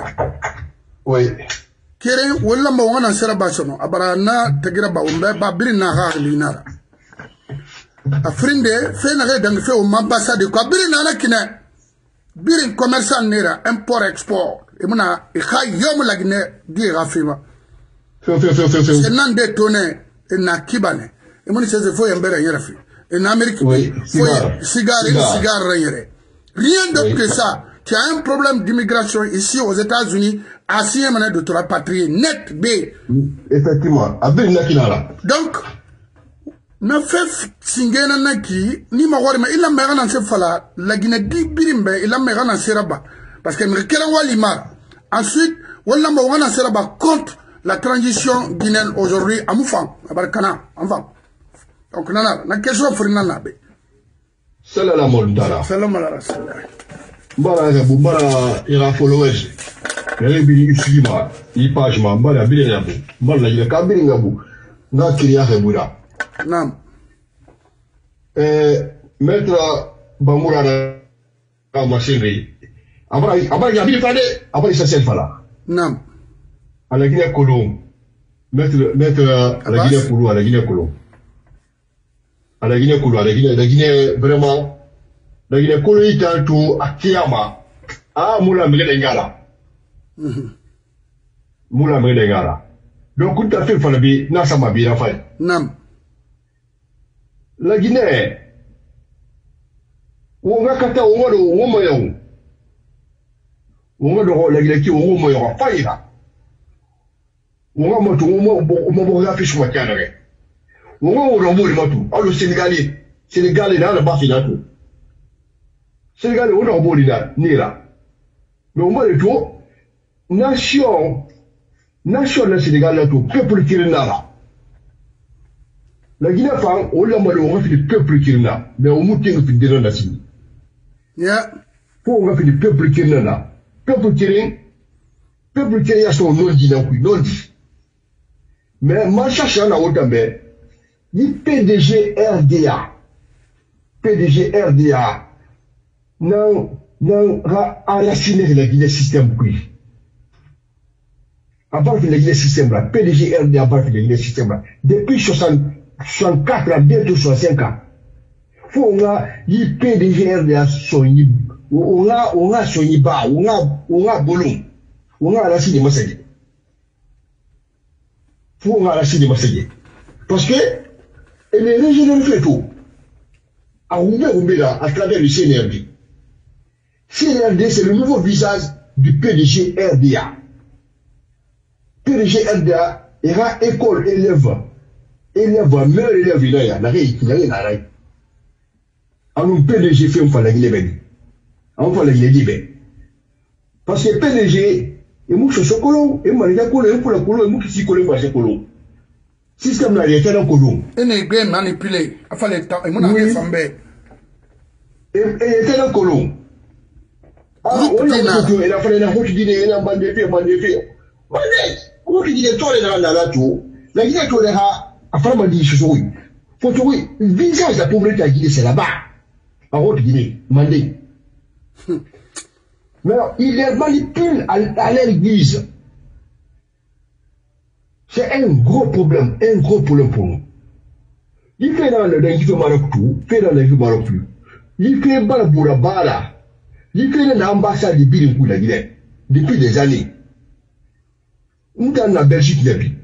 keren wala mo wana sera basono abara na tegira ba umbe ba bri na ha linara Afrindi fait n'a rien fait au ambassade quoi birin nana kine birin commerçant nera import export et mona e kha yom la Guinée di rafima c'est nan de tonné et na kibane et mona c'est faut yambere yerafi et en Amérique faut cigare rien d'autre que ça. Tu as un problème d'immigration ici aux États-Unis assis mané de te rapatrier net B effectivement donc na fait singena naki ni ma wari ma ila mera nan se fala la Guinée di birimbe ila mera nan seraba parce que mekela walima ensuite wala ma wana seraba contre la transition guinéenne aujourd'hui amufan abarkana enfin donc nana na question frina na be salala moldara salam ala rasulillah mbara bu mbara ira followers le bi usima i page ma mbara bi ya bu mbara la ka bi ngabu na kiriya hebura. Nam. Maître Bangoura na machine. Abra yabi fade, abra essentiel fala. Nam. À la Guinée Colombe. Maître à la Guinée Colombe, à la Guinée Colombe. À la Guinée Colombe, à la Guinée vraiment. La Guinée Colombe est tout à Kiama. Ah moula mele ngala. Moula mele ngala. Donc tout à fait fala bi na sama bi na fay. Nam. La Guinée, on va kata on va la Guinée qui on va faillir. On va monter on va afficher ma canne. On va rembourser ma tout. Alors Sénégalais là la bas finalement. Sénégalais on rembourser là ni là. Mais on va le tout nation le Sénégal là tout peuple qui est là. La Guinée fan, on l'a mal on fait du peuple qui est là, mais on monte une fin de la nation. Yeah. Pour on fait du peuple qui est là. Peuple qui est à son nom dit non dit. Mais moi cherche à la haute ambe, dit PDG RDA non enraciné la Guinée système qui. Avant que la Guinée système là, PDG RDA avant que la Guinée système là, depuis 64 à bientôt 65 ans. Faut on a y PDG RDA soigné, on a soigné bas, on a bolon, on a la ciné massagé. Faut on a la ciné massagé. Parce que les régionaux fait tout. À Oumé là, à travers le CNRD. CNRD, c'est le nouveau visage du PDG RDA. PDG RDA, Il y a école, élève, meilleur élève, il y a rien. Alors, PDG fait un fois la guillemette. On va la guillemette. Parce que PDG, il m'a fait ce colon, il m'a dit colon, pour le colon, il m'a dit colon, il colon. Système là, il y a un colon. Et les bien manipulé. Il fallait le temps. Et mon ami Sambé. Et il y a un colon. Ah, on a fallu la route d'idée, il y a un bandé. Comment tu dis les toiles dans la tour? La guinée, tu l'as à faire dit ce soir. Faut trouver le visage de la pauvreté à Guinée, c'est là-bas. En haute Guinée, mandé. Mais alors, il les manipule à l'église. C'est un gros problème pour nous. Il fait dans le Maroc tout, fait dans le Maroc plus. Il fait Balaboura Bala. Il fait l'ambassade de Bilinkou la Guinée depuis des années. Nous dans la Belgique,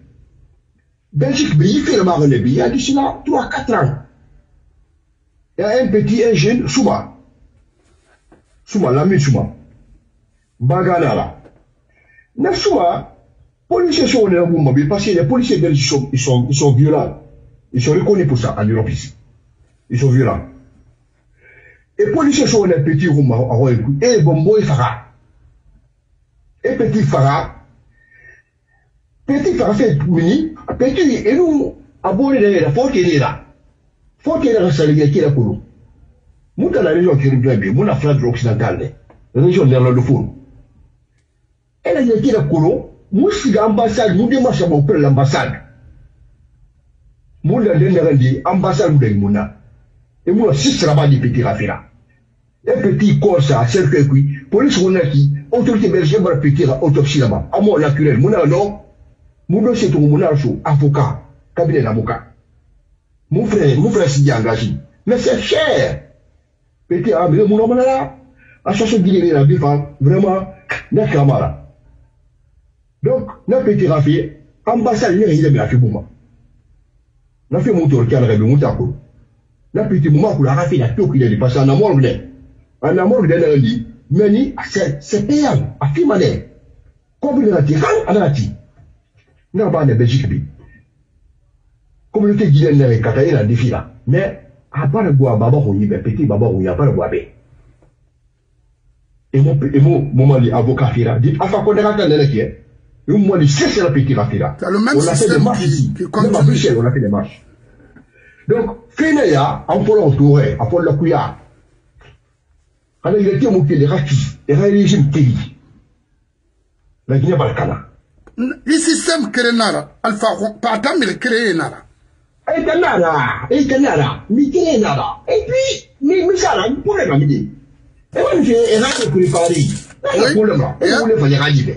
il fait le Maroc, il y a d'ici là 3-4 ans. Il y a un jeune, Souma, l'ami Souma, Baganara. Mais Souma, les policiers sont en mobile parce que les policiers belges ils sont violents. Ils sont reconnus pour ça en Europe ici. Ils sont violents. Et les policiers sont en petit room à Royaume et Bombo et Farah. Et Petit Farah fait mini, petit et nous abonnés la faute est là. Faute est là, ça les qui la coulou. Nous dans la région qui est bien, mon Afrique occidentale, la région néerlandophone. Elle a dit la coulou. Moi, si l'ambassade, nous démarchons auprès de l'ambassade. Moi, l'ambassade, nous et moi, si c'est là-bas des petits raffiras. Un petit corps, ça, cercle, police, on a qui, autorité belge, va petit autopsie là-bas. À moi, naturel, mon non, mon c'est tout, mon avocat, cabinet d'avocat. Mon frère, s'y est engagé. Mais c'est cher. Petit, mais mon homme là, à chaque fois qu'il est là, vraiment, n'a qu'à mal. Donc, n'a petit raffié, ambassade, il est bien fait pour moi. N'a fait mon tour, qui a le mon taco. N'a petit moment pour la raffier, la tour qu'il est passé en amour, en amour, il a dit, mais c'est payant, à qui mané. Comme il a dit, à la ti. N'a pas de Belgique. Communauté guinéenne avec Kataï, la défi là. Mais, à part le bois, baba, ou petit baba, ou il n'y a pas le bois. Et mon moment, l'avocat, dit, à faire qu'on est raté dans qui est. Moi, c'est la petite raffiera. C'est le même système qui continue. On a fait des marches. Donc, Fénéa, en Pologne, Touré, en Pologne, Kouya. Alors, il a été monté les racistes, les régimes pays. La Guinée-Balkana. Le système créé nara, Alpha, pas tant, mais créé nara. Et Canara, mais créé nara. Et puis, mais ça, là, pour les ramener. Et moi, j'ai un autre préparé. C'est pour le blanc. Et vous voulez faire les radier.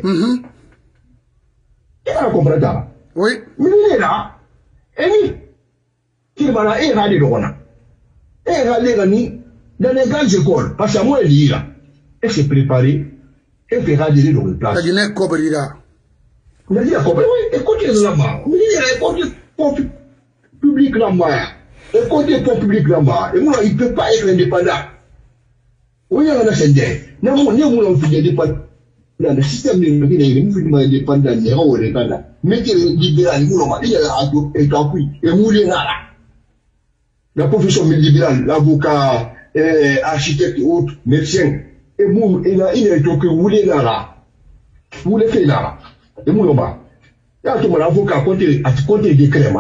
Tu vas comprendre ça. Oui. Mais il est là. Et lui, il va là, il va aller là. Il va aller dans les grandes écoles. Parce que moi, il est là. Et s'est préparé. Et fera aller dans une place. La Guinée Cobrira. Il a dit à Cobrira, oui, écoutez là-bas. Il dit, écoutez, public là-bas. Écoutez, public là-bas. Et moi, il ne peut pas être indépendant. Oui, il y a un ascendant. Non, moi, on fait indépendant. Le système de l'indépendant, indépendant. Mettez le libéral, il y a un appui. Et vous voulez là. La profession libérale, l'avocat, architecte, autre, médecin. Et vous, il a été que vous voulez là. Vous voulez faire là. Et vous, là-bas. Il y a tout mon avocat à côté des crèmes,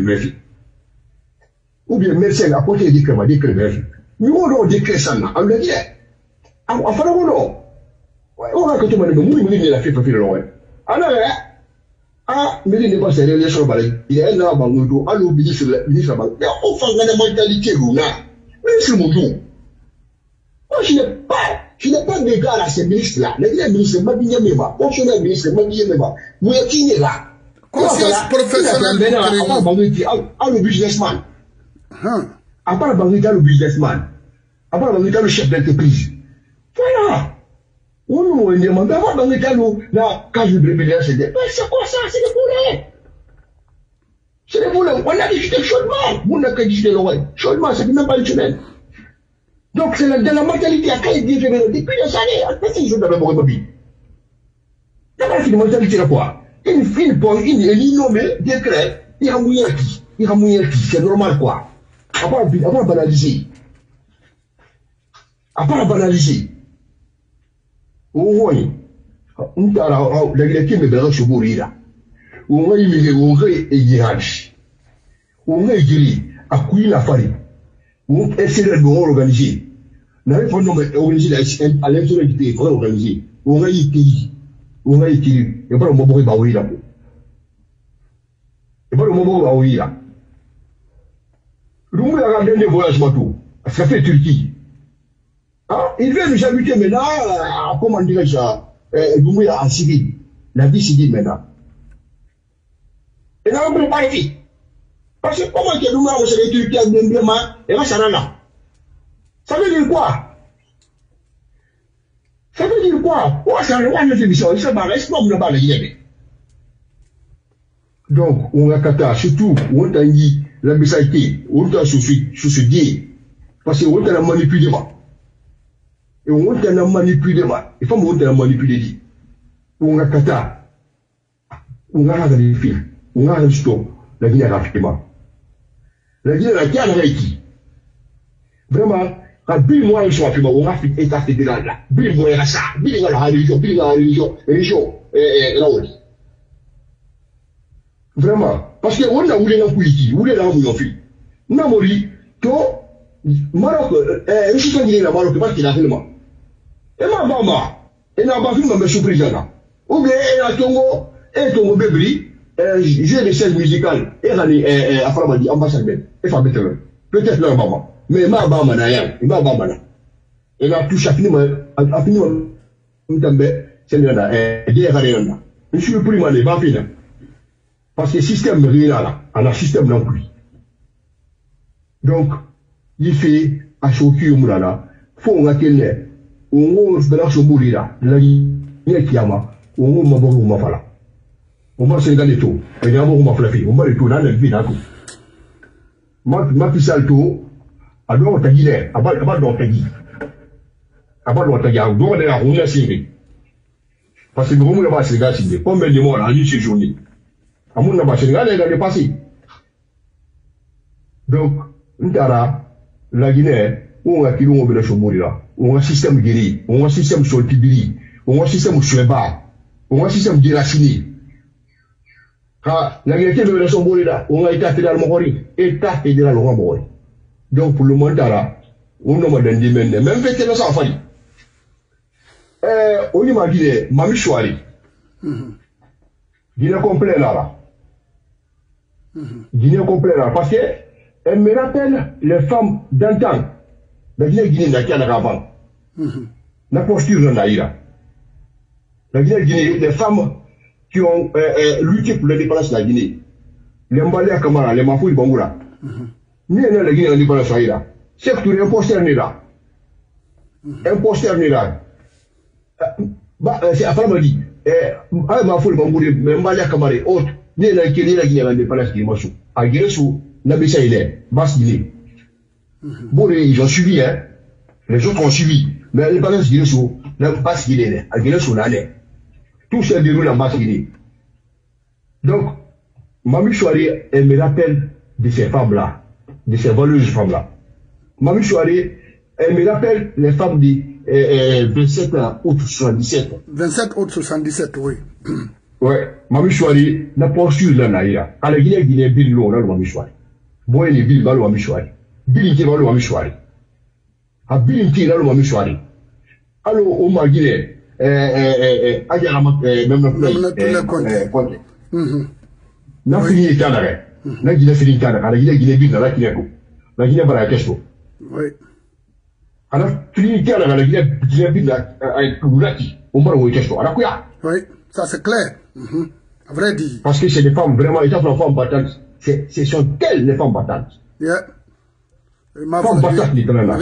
ou bien médecin à côté des crèmes, nous avons des crèmes, ça, on l'a dit. Enfin, non. On a quand même dit, la fait le alors, mais il n'est pas sérieux, les choses, il est là, à l'obéissance, ministre, on fait la mentalité, mais c'est mon dos. Moi, je n'ai pas de gars à ces ministres-là. Les ministres, Mabiyameba, fonctionnaire ministre, Mabiyameba, Mouyakine est là. Conscience professionnelle. À le businessman. À part le businessman. À part le chef d'entreprise. Voilà. On nous demande d'avoir dans le cas où la cage de rébellion, c'est quoi ça? C'est des boulets. C'est des boulets. On a discuté chaudement. On n'a qu'à discuter le chaudement, c'est même pas une semaine. Donc, c'est dans la mentalité à laquelle il depuis des années. C'est une chose de la mémoire mobile. D'abord, c'est une mentalité de quoi? il nommé décret, il a mouillé qui, c'est normal quoi. À part banaliser. À part banaliser. Oui, on t'a la qui me verra sur Bourira. On va y mettre, on va y girage. On va y gérer, à couiller la farine. On essaie de organiser. N'avez pas organiser à l'insolité, il faut organiser. On va y tirer. On va y tirer. Il n'y a pas le moment où il va ouïr là. Il n'y a pas le moment où il va ouïr là. Nous avons un dernier voyage bateau. Ça fait Turquie. Ah, il vient nous habiter maintenant, comment dirais-je ça, nous en civil. La vie civile maintenant. Et là, on ne peut pas y aller. Parce que comment que nous avons les Turquies à Bembema, et là, ça là. Ça veut dire quoi? Ça veut dire quoi? Oh, ça veut dire quoi? Ça va rester comme le bal de donc, on a kata, surtout, on a dit la messagerie, on a sous ce dire. Parce qu'on a manipulé. Et on a manipulé. Il faut qu'on a manipulé. On a kata. On a regardé les films. On a regardé la vie à raffinement. La vie à la guerre qui. Vraiment, quand Bill moi, je suis affirmé, on a fait état fédéral là. Bill moi, il y a ça. Bill moi, la religion, là où vraiment, parce que on a voulu un politique, on voulait la mouille en fil. Non, Mori, toi, Maroc, je suis en Guinée, Maroc, parce qu'il a fait le mal. Et ma maman, elle n'a pas vu ma mère président. Ou bien, elle a Tongo Bébri, j'ai des scènes musicales, et elle a fait ambassadeur, et fait mettre peut-être leur maman. Mais ma maman n'a rien, ma maman n'a. Elle a touché à finir, c'est là, je suis le premier, il va finir. Parce que le système est là, on a un système non plus. Donc, il fait à choquer au Moulala, il faut qu'on ait on va se mourir là, il y a qui a ma, on va m'avoir fala. On va se regarder tout, et il y a un flaffé, on va le tourner dans le vide à tout. Ma pissale tout, alors on t'a dit, à bas de ta guide. À bas de ta guide, on va on a signé. Parce que nous, on va se regarder, combien de mois, en une journée. À mon avis, c'est le passé. Donc, la Guinée, on a kilo de la Chomorila, on a un système guéri, on a un système sur le Tibili, on a un système sur le bas, on a un système déraciné. La Guinée de la Chomorila, on a État fédéral Mohori, État fédéral Mohori. Donc, pour le moment, on a un domaine, même fait que ça a fallu. On y m'a dit, Mami Chouari. Guinée complet là. Guinée complet là, parce que elle me rappelle les femmes d'antan. La Guinée n'a qu'à la avant. La posture de Naïra. La Guinée, les femmes qui ont lutté pour l'indépendance de la Guinée. Les Mbalais Kamara, les Mafouis Bangoula. Ni la Guinée l'indépendance de la c'est que tout l'imposteur n'est là. Imposteur n'est là. C'est après me dit, Mafouis Bangoula, les Mbalais Kamara et autres. Ni la Guinée l'indépendance de la Guinée. À Guinée sous Nabissa il est, basse Guinée. Bon, ils ont suivi, hein. Les autres ont suivi. Mais l'indépendance de Guinée sous la basse Guinée, à Guinée sous l'année. Tout se déroule en basse Guinée. Donc, Mami Chouari, elle me rappelle de ces femmes-là, de ces valeureuses femmes-là. Mami Chouari, elle me rappelle les femmes du 27 août 77. 27 août 77, oui. Ouais, Mami Chouari, la posture là, là, à la Guinée, Bill Lo, là, Mami Chouari. Boy, les Bill, là, Mami Chouari. Bill, qui va, Mami Chouari. À Bill, qui là, Mami Chouari. Alors, au Guinée, même le compte. Na fini Canada. Na Guinée fini Canada. La Guinée Bill, la Guinée. La Guinée va la question. Oui. Alors, fini Canada, la Guinée Bill, avec Goulati. On va le question. Alors, quoi? Oui, ça c'est clair. À vrai dire. Parce que c'est des femmes vraiment, étant des femmes battantes. Ce sont elles les femmes battantes. Yeah. Femmes battantes, les femmes là.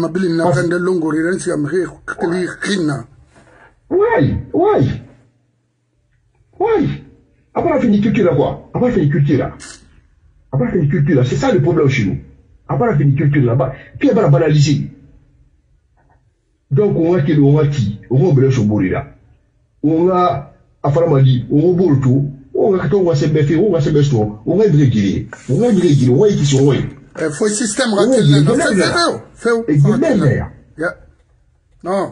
Oui. Après la finiculture là quoi? Après la finiculture là. Après la finiculture là, c'est ça le problème chez nous. Après la finiculture là-bas, puis elle va la banaliser. Donc on a qui, on va brûler sur Bourila. On a Afaramali, on bolto, on va on va se befi, on va se besto, on va briguer, on va briguer, on va y sur oui. Faut système ratel là, fait. Non.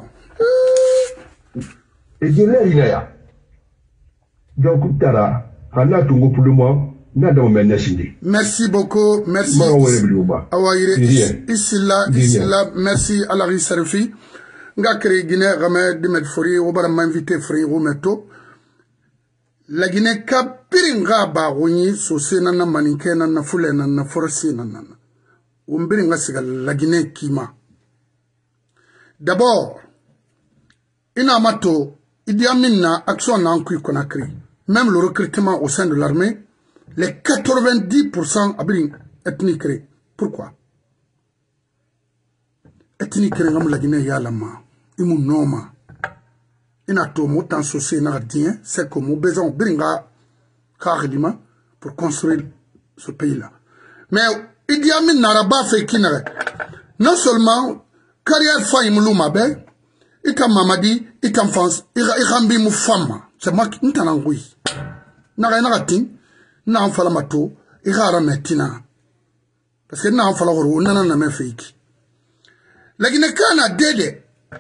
Et je l'ai dit là. Donc tara, hana tungo pour le moment, nada o menasindi. Merci beaucoup, merci. Awayire, ici là, merci à la Risserfi. Nga créé Guinée, Ramé, Dimet Fori, ou bara m'inviter Fri, ou Meto. La Guinée, Kapiringa Baroni, Sosé, Nana Maniké, Nana Foulé, Nana Forci, Nana. Umbiringa Sigal, la Guinée Kima. D'abord, Inamato, Idi Amin na action na Ankui Conakry. Même le recrutement au sein de l'armée, les 90% abri ethnique. Pourquoi? Ethnique ngam la Guinée yalama. Imu noma. Inato motan sosé na dien, c'est que mon besoin bringa karidima pour construire ce pays-là. Mais Idi Amin n'araba fait kinare. Non seulement carrière fa imuluma be, ita mamadi, ita enfance, irambi mu femme. C'est moi qui n'tanangui. N'a tin, n'a fala mato, irara metina. Parce que n'a fala oro, n'a na me fake. La Guinée kana dede.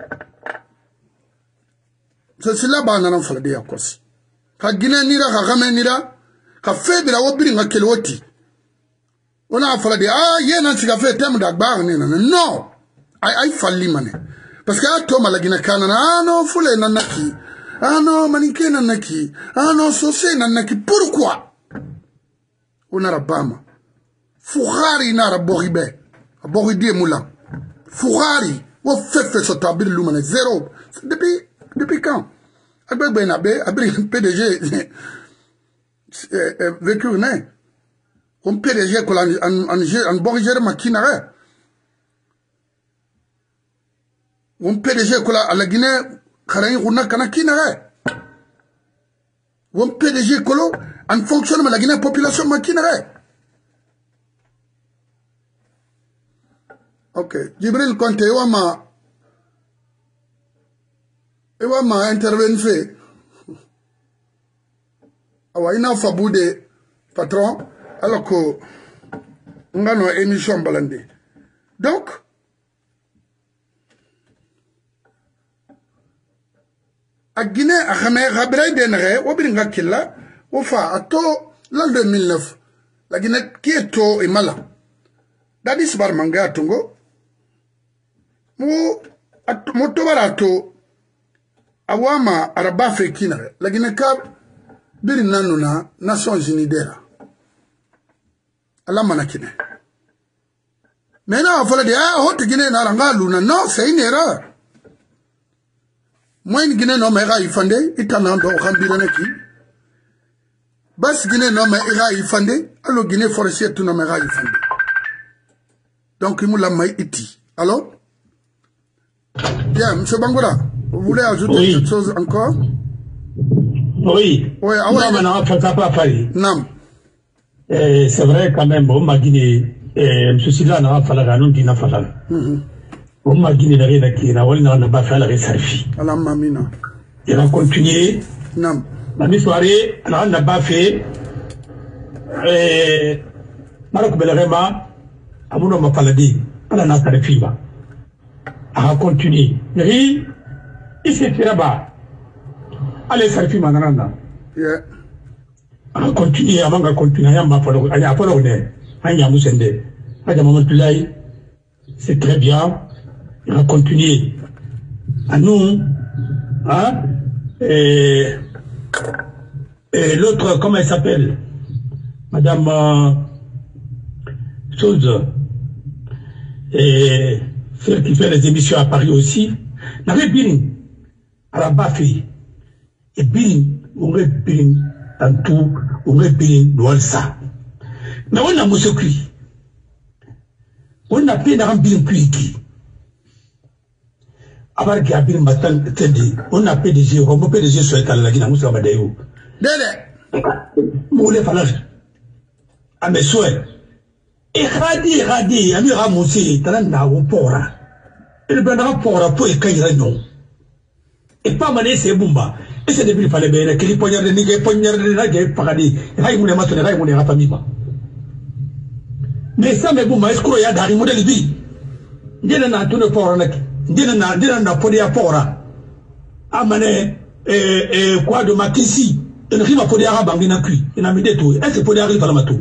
C'est là-bas n'a fala de yakosi. Ka Guinée nira, ka Gamé nira, ka febira wobiri nga keloti. On a fala de yena si ka fait thème d'agbar nena. Non. Ay falli mané. Parce que atoma la Guinée kana non foule nanaki. Ah non, Maniké nanaki. Ah non, Sosé nanaki. Pourquoi? On a Rabama. Fourari nara boribe. Boridi moula. Fourari. Ou fait ce tabir lumane. Zéro. Depuis quand? Avec Benabe, avec PDG. Vécu, né. On PDG, en borigère maquinare. On PDG, à la Guinée. Karayi runa kana kinare. Won PDG kolo en fonctionnement la Guinée population ma kinare. Ok, Jibril Konte ewa ma intervenir fait. Awa ina fabude patron alors que ngano émission balande. Donc a Guinée, a Rabray Denre, Obringa Killa, Ofa, à tôt, l'an 2009, la Guinée qui est tôt et malin. Dadis Barmanga Tongo, Motobarato, Awama, Arabafe Kinare, la Guinée Cab, Birinanuna, Nations Unies d'Era. Alamanakine. Maintenant, il fallait dire, Haute Guinée Naranga Luna, non, c'est une erreur. Moi, une Guinée non, mais il fandé, il t'en a dans Rambiranaki. Bas Guinée non, mais il fandé, alors Guinée forestière, tout non, mais il fandé. Donc, il m'a dit, iti. Alors? Bien, M. Bangoura, vous voulez ajouter quelque chose encore? Oui. Oui, non, maintenant, ça n'a pas fallu. Non. C'est vrai quand même, on m'a dit, M. Silla n'a pas fallu, non, n'a pas fallu. On m'a dit, il n'a pas fait la réserve. Il a continué. Non. La soirée, on n'a pas fait. Marc Bellerema, à mon nom, pas dit. On a pas de fibre. On a continué. Il s'est fait là-bas. Allez, ça fait maintenant. On a continué avant de continuer. Il y a pas d'honneur. Il y a Moussende. Il y a Mamadou. C'est très bien. Il a continué. À nous, hein, et l'autre, comment elle s'appelle? Madame Chose, et celle qui fait les émissions à Paris aussi, n'avait bien à la baffe. Et bien, on aurait bien dans tout, on aurait bien dans ça. Mais on a moussé cuit. On a bien dans bien cuit. Avant qu'il y ait un matin, on a PDG, on a PDG sur la Guinée, on a dit, Moulé Falage, à mes souhaits. Et Radi, à lui ramousser, t'as un rapport. Et le bon rapport, pour y cailler non. Et pas mané c'est Bumba. Et c'est depuis le fallait bien, qu'il poignard de nigger, poignard de nagé, paradis, Raïmoune Maton, Raïmoune et famille. Mais ça, mais Bumba, est-ce qu'il y a d'arriver modèle vie? Dina na tout le port, dina na podia pora. Amane, quoi de Makissi, et ne rima podia rabangina cuit, et n'a mis des tout. Est-ce que podia arrive à la matou?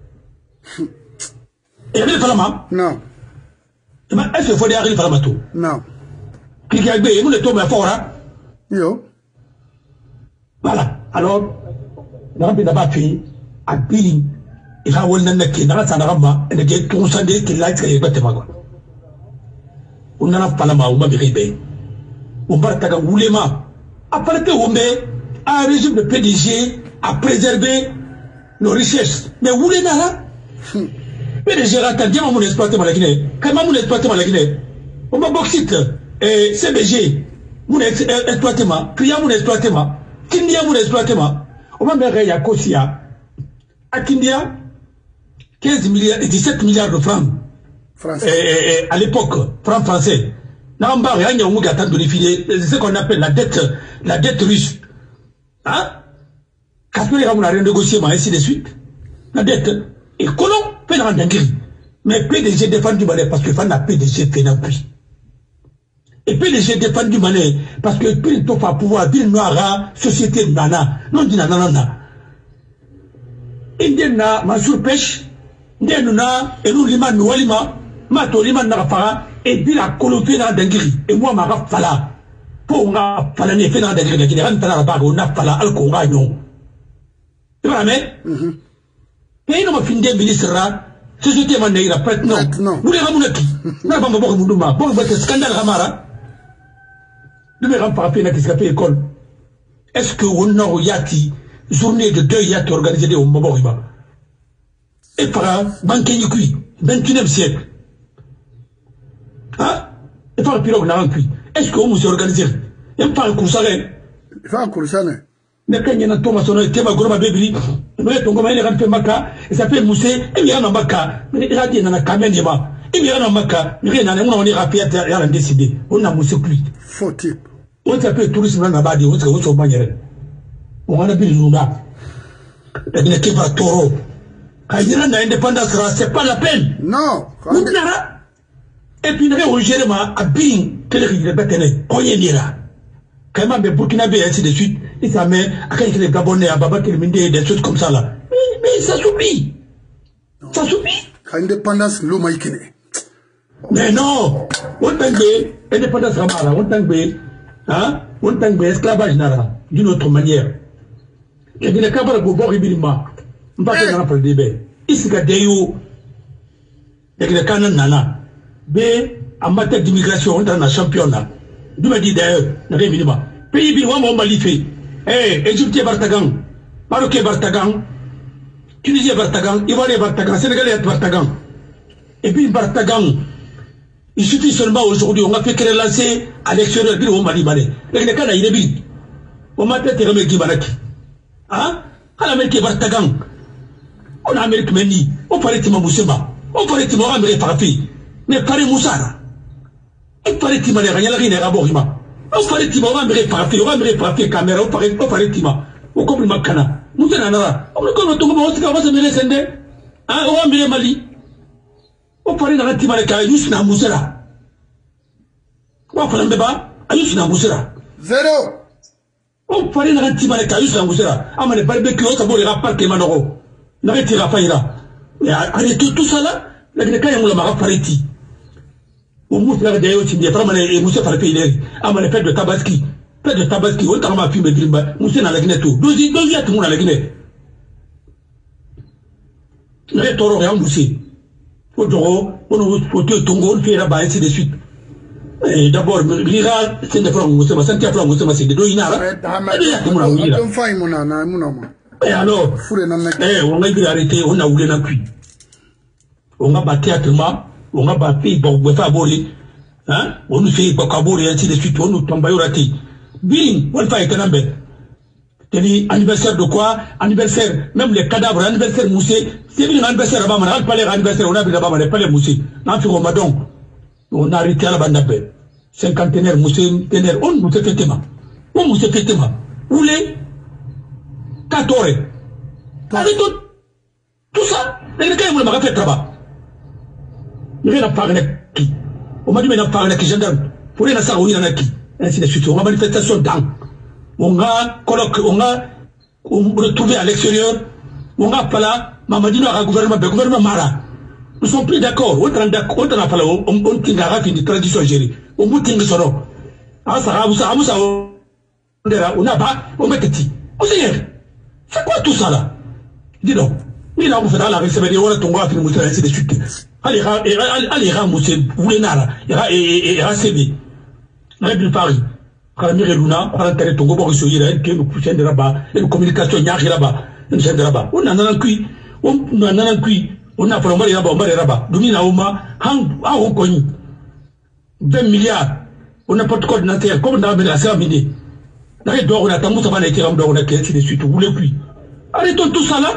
Et arrive à la main? Non. Est-ce que podia arrive à la matou? Non. Qui a bé, vous le tombez à fora? Yo. Voilà. Alors, on a d'abord fait à Billy. Il a oublié de dans la sanarama et de dire qu'on s'en dit qu'il a été bâtiment. On n'a pas la main, on m'a viré. On va taga oulema. Après que on met un régime de PDG à préserver nos richesses. Mais où les là? PDG a attendu à mon exploitement à la Guinée. Comment mon exploitement à la Guinée? On m'a boxite et CBG. Mon exploitement, Kriya mon exploitement, Kindia mon exploitement. On m'a mis à Kosia. À Kindia, 15 milliards et 17 milliards de francs. À l'époque, francs français. Namba rien n'a pas de défiler ce qu'on appelle la dette russe. Hein? Kasper a rien négocié, mais ainsi de suite. La dette. Et colon, fait la dinguerie. Mais PDG défend du balai parce que fan a PDG fait n'appuie. Et PDG défend du balai parce que puis il faut pouvoir dire noira, société nana. Non, dit nana. Indien ma surpêche. Ndena, et nous liman noualima. Mato liman n'a et puis la colonie dans d'ingri et moi ma rafala pour nga fala ne fait dans d'ingri qui rentre dans la bague on a fala alcool non tu vois mais et non ma fin de ministre société man neira prête non vous les ramonaki na ba maboko munduma bon ba scandale ramara de me remparapé na kiskape école est-ce que on a yati journée de deuil yati organisée au Maboriba et par banque ni 21e siècle. Hein? Et par le pilote n'a rien. Est-ce que vous vous organisez? Il n'y a pas un coursalé. Il faut un coursalé. Mais quand il y a un Thomas, on a été ma grande bébé, on a été un peu maca, et ça fait mousser, et il y a un maca, mais il a dit, il y a un caméléma, et il y a un maca, mais il y a un on est rapide, il y a un décidé, on a moussé plus. Faux type. On s'appelle tourisme dans la bade, on s'est au manière. On a vu le journal. Il n'y a pas de taureau. Quand il y a une indépendance, c'est pas la peine. Non. Et puis, nous avons géré à Bing, que les bâtonnets, on y est là. Quand même, Burkinabé, ainsi de suite, il s'en met à quelques Gabonais, à Baba Kilminde, des choses comme ça là. Mais ça s'oublie. Ça s'oublie. Indépendance, l'Omaïkine. Mais non. On t'a dit, indépendance Ramara, on t'a dit, hein, on t'a dit, esclavage Nara, d'une autre manière. Il y a des cabres de Bobo Ribilima. On va faire un peu de débat. Ici, il y a des you. Il y a des canons nana. Mais en matière d'immigration, on est dans un championnat. D'où m'a dit d'ailleurs, pays bilan, on m'a fait. Égyptien Bartagan, Marocain Bartagan, Tunisien Bartagan, Ivoirien Bartagan, Sénégalais Bartagan. Et puis Bartagan, il suffit seulement aujourd'hui, on a fait que lancer à l'extérieur, puis on m'a dit, les cas il est bien. On m'a fait remettre Gibaraki. Hein? À l'Amérique Bartagan, on a Amérique Meni, on parlait de Mousseba, on parlait de Mohamed Parafi. Mais Paris Moussara. Et Paris Tima, les Rayalari, les Raborima. On parlait de Tima, on va frapper caméra, on parlait de Tima. On comprend ma cana. Nous sommes là. On connaît tout le monde, on va se mêler Sende. On va mêler Mali. On parlait de Tima, les Kayus, n'a Moussera. On parlait de Beba, Ayus, n'a Moussera. Zéro. On parlait de Tima, les Kayus, n'a Moussera. Ah, mais les barbecues, ça vaut les rapports qui Manoro. N'arrêtez pas, Faïra. Mais arrêtez tout ça là. La Guinée, on l'a marre pariti. Au mousse là d'ailleurs tu dis vraiment les mousse par le pays ah mais les fêtes de Tabaski on t'a ma fille me dit mousse dans la Guinée tout deux yeux tout le monde dans la Guinée les taureaux rien mousse au taureau on Tongo on fait là-bas ainsi de suite et d'abord lira c'est de francs mousse ma santé francs mousse ma c'est de deux inara on faille mon ana mon homme et alors on a arrêté on a ouvert la cuit on a battu à on a battu, bon, on va aboli, hein, on nous fait Bokabori, ainsi de suite, on nous tombe à Yorati. Bing, on va être un peu. Anniversaire de quoi? Anniversaire, même les cadavres, anniversaire moussé, c'est bien anniversaire à Bama, pas les anniversaires, on a vu là-bas, pas les moussés. Non, tu vois, donc, on a arrêté à la bande d'appel. Cinquantenaire, moussé, tenaire, on nous fait tellement. Où vous êtes fait, vous voulez 14. Avec tout ça, les gars, vous l'avez fait là-bas. Il y a parlé qui. On m'a dit, mais il y a parlé qui gendarme. Pour les ça, on y en a qui. Ainsi de suite. On a manifestation dans. On a colloque, on a retrouvé à l'extérieur. On a pas là. Maman dit, le gouvernement Mara. Nous sommes plus d'accord. On a d'accord. On a parlé. On tient une tradition gérée. On vous tient son nom. Ah, ça, on a pas. On met petit. On sait. C'est quoi tout ça là? Dis donc. Mais là, vous faites la réception. On a tombé à finir, ainsi de suite. Allez, monsieur, vous voulez nara, et ACB. République Paris. Quand la Luna, par l'intérêt, Tongo, Boris, il y a une chaîne de là-bas, une communication, il y a là-bas, une chaîne de là-bas. On a un cuit, on a fait un mal là-bas, Domina Oma, on connaît 20 milliards, on n'a pas de coordinateur, comme dans la Sermini. L'arrêt d'or, on a tant de été en dehors, on a ainsi de suite, vous voulez cuit. Arrêtons tout ça là.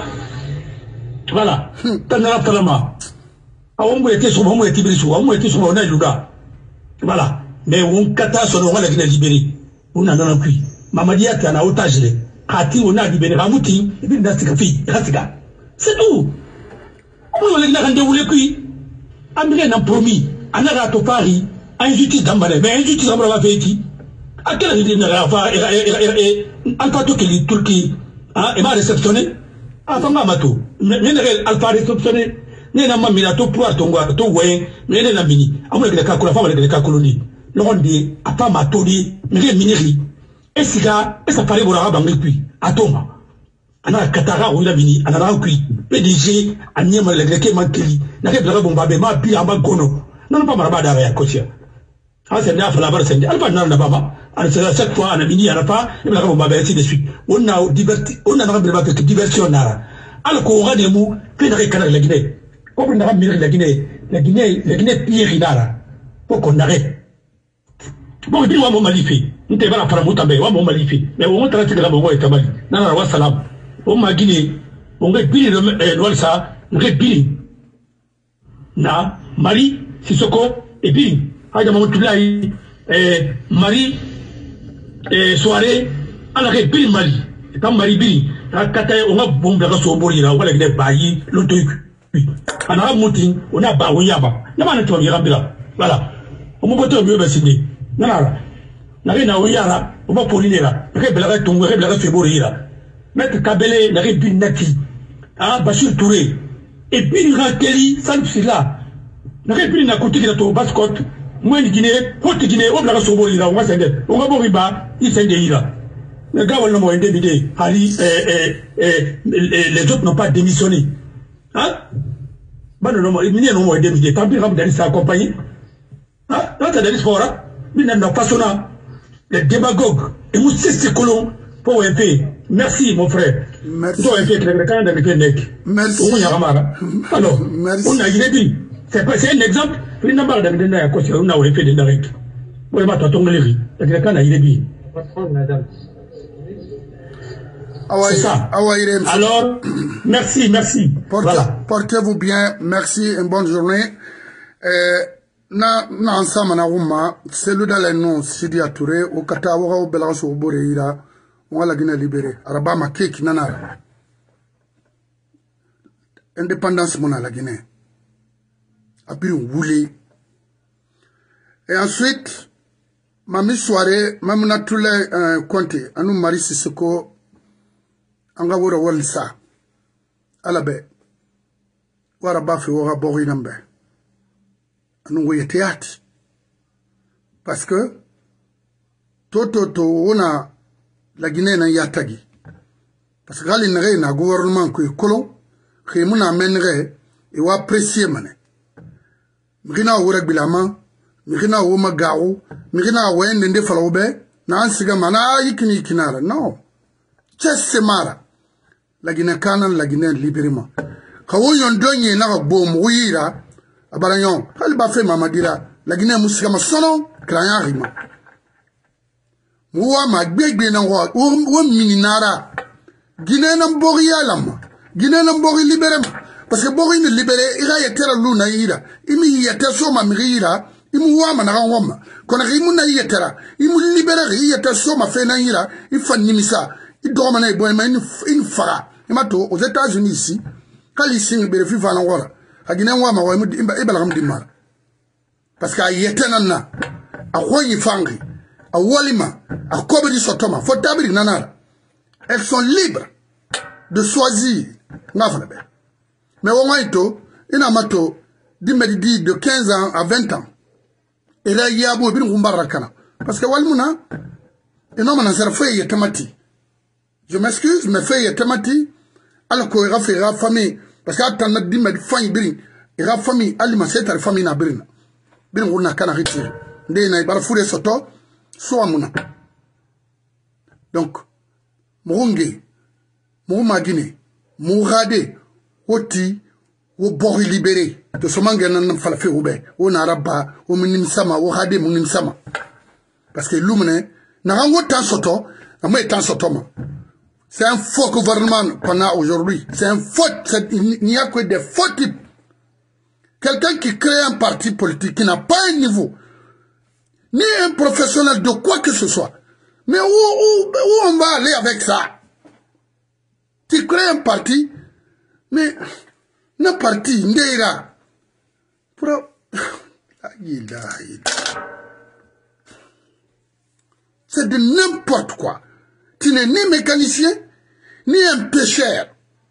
Voilà. T'en as la main. On était sur moi, on était sur moi, voilà. Mais on kata sur le roi de libéré. On a non plus. Mamadi a été en otage. Hati, on a libéré Ramouti, et puis Nastikafi, Rastika. C'est tout. On a rendez-vous puis. Américain a promis. On a raté Paris. Injustice d'Ambale. Mais injustice d'Ambale va faire qui? À quelle idée n'a pas Alpha Tokeli, Turquie, et m'a réceptionné? Enfin, Mamato. Mais Alpha réceptionné. Nena maminato pour atongo to we mene na mini amule de kakula fa de kakuloni londi apa matodi mire miniri esika esa pare bora bangi puis atoma ana katara o la mini ana ra kui PDG anyema le greke mankeli na ke bla bomba be ma bi amba gono non pas maraba da ya kosia asa na fa la bar sende alba na baba ana chaque fois ana mini ana pa e bla bomba be ainsi de suite on a diversion nara al ko ngane mu pe na kana la Guinée. Comme on a mis la Guinée pire d'ara. Pour qu'on arrête. Bon, dis-moi mon malifi. Nous t'es pas la paramoutabe, mon malifi. Mais on traite de la bongo et tabali. Nana wa salam. On m'a Guinée. On a bini le ça. On a bini. Na, Marie, Sissoko, et bini. Aïda Mamoutulaï, Marie, soirée, on a bini Marie. Et quand Marie bini, on a bombé la sombori, on a des baillis, le truc. On a monté, on a barré Yaba. Yaba n'est pas bien. Voilà. On m'a voté mieux signé. Non, n'a rien à Oyara, on va poliner là. Rebella tombe, rebella fait mourir là. Maître Kabele, n'a rien bu naki. Ah, Bachir Touré. Et puis, Rakeli, Salpsi là. N'a rien bu nakouti qui a tombé bascotte. Moi, le Guinée, haute Guinée, on va se mourir là, on va s'aider. On va mourir bas, il s'est dit là. Le gars, on l'a indemnisé. Ali, les autres n'ont pas démissionné. Hein? Bah non, il n'y a pas de tant pis, Ramdani s'est accompagné. Hein? Là, t'as des sports, mais n'a pas son nom. Les démagogues, et vous c'est colons pour un peu. Merci, mon frère. Merci. Merci. Alors, on a une c'est un exemple. Il n'a pas de à cause on a fait des narèques. Vous n'avez pas ton léri. Madame. C'est ça. Alors, merci. Portez-vous bien. Merci. Une bonne journée. Na ensemble na Roma, celui dans les noms Sidi Touré au Katawa au Belas au Boreira, on a la Guinée libérée. Arabama Kek Nana. Indépendance mon à la Guinée. Après on voulait. Et ensuite, ma mise soirée, même na tous les comptes, à nous Marie Sissoko. Angawura walsa alabe wara bafi wara bori nambe anu ngoye théâtre parce que toto ona la Guinée na yatagi parce que gali nare na gouvernement ko kolon khimuna menre e wa apprécier mané mrina wura bilama mrina wo magawo mrina wende nde falobe na ansiga mana yikini kinara non c'est mara la Guinée canan la Guinée libérément quand on donne na bom wira abaranyon hal ba fe mamadira la Guinée musika masono kranya rima muwa ma gbegbe na wo mininara Guinée na mboriya lam Guinée na mbori libérément parce que bori ne libéré ira yetera luna ira imi yete so ma mira imu wa mana wama kona imu na yetera imu libere yeta soma fe na yira ifa nimisa idoma na ibo ma in fara imato aux États-Unis ici kali sing bere fifa na wala agina wama wa ibala kam dimara parce que yetena na akoyi fangi awalima akobedi sotoma faut tabiri nanara elles sont libres de choisir ngafalabe mais womaito ina mato dimedi de 15 ans à 20 ans et là il y a beau bin kumbarakana parce que walmuna eno mana serfe yetamati je m'excuse mais fait yetamati alors ko ira fait famille parce que attendre dimedi fany birin ira famille alima c'est famille na birin bin wona kana retir ndé na bar fouré soto so amuna donc Murunge, Murumagine, Mourade, Oti, ou Bori libéré, de ce mangan falafé roubé, ou Naraba, ou Minisama, ou Rade Munisama. Parce que l'Oumene, n'a pas tant soto, n'a pas tant sotoma. C'est un faux gouvernement qu'on a aujourd'hui. C'est un faux, il n'y a que des faux types. Quelqu'un qui crée un parti politique qui n'a pas un niveau, ni un professionnel de quoi que ce soit. Mais où on va aller avec ça? Tu crées un parti, mais un parti, Ndeira. C'est de n'importe quoi. Tu n'es ni mécanicien, ni un pêcheur.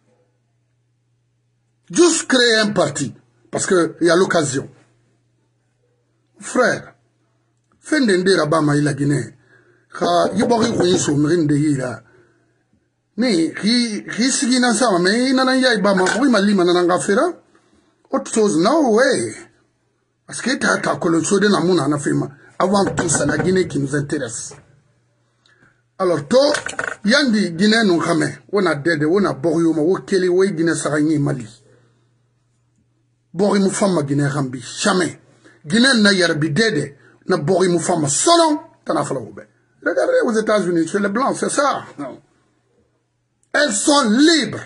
Juste créer un parti, parce qu'il y a l'occasion. Frère, fin d'Indira Bama il a Guinée. Yibori Winsou Mrinde Hira. Mais, Rissigina Sama, mais Nanaya Bama, oui, Malima Nanangafera. Autre chose, no way. Parce que t'as colonso de Namuna Nafima. Avant tout, c'est la Guinée qui nous intéresse. Alors, toi, Yandi Guinée non jamais. On a Dede, on a Boriuma, on a Keli, on a Guinée Saragni, Mali. Bori Moufama Guinée Rambi, jamais. Guinée na Yarbi Dede, na Bori Moufama, solo, t'en as fallu. Regardez aux États-Unis, c'est les Blancs, c'est ça. Non. Elles sont libres.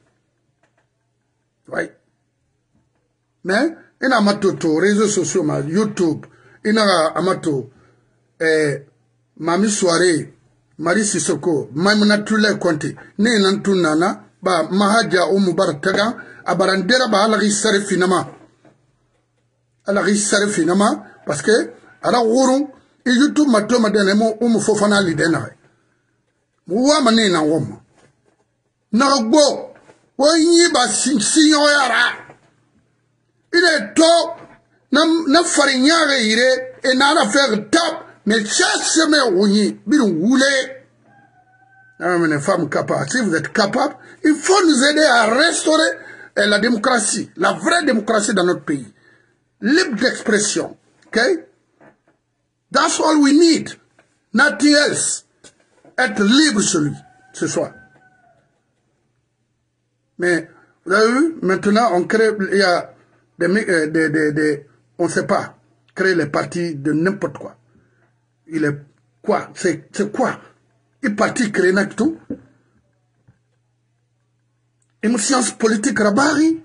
Oui. Mais, il y a amato réseaux sociaux, YouTube, il y a amato, Mami Soirée, Marie Sissoko, Maimuna Tule Konti, Né Nantunana, Ba Mahaja Oumubar Tagan, Abarandera Ba Alari Sare Finama. Alari Sare Finama, parce que, à la Wurung, et YouTube m'a tout madame ou fofana lidena. Mouwa mané na wom. Narbo, woyi ba signora. Il est tôt, na farignare ire, et n'a la faire top, mais chasse me woyi, bilou woulé. Une femme capable, si vous êtes capable, il faut nous aider à restaurer la démocratie, la vraie démocratie dans notre pays. Libre d'expression, ok? That's all we need. Nothing else. Être libre ce soir. Mais, vous avez vu, maintenant, on crée, il y a on ne sait pas, créer les partis de n'importe quoi. Il est quoi? C'est quoi? Il parti créé tout. Une science politique rabari.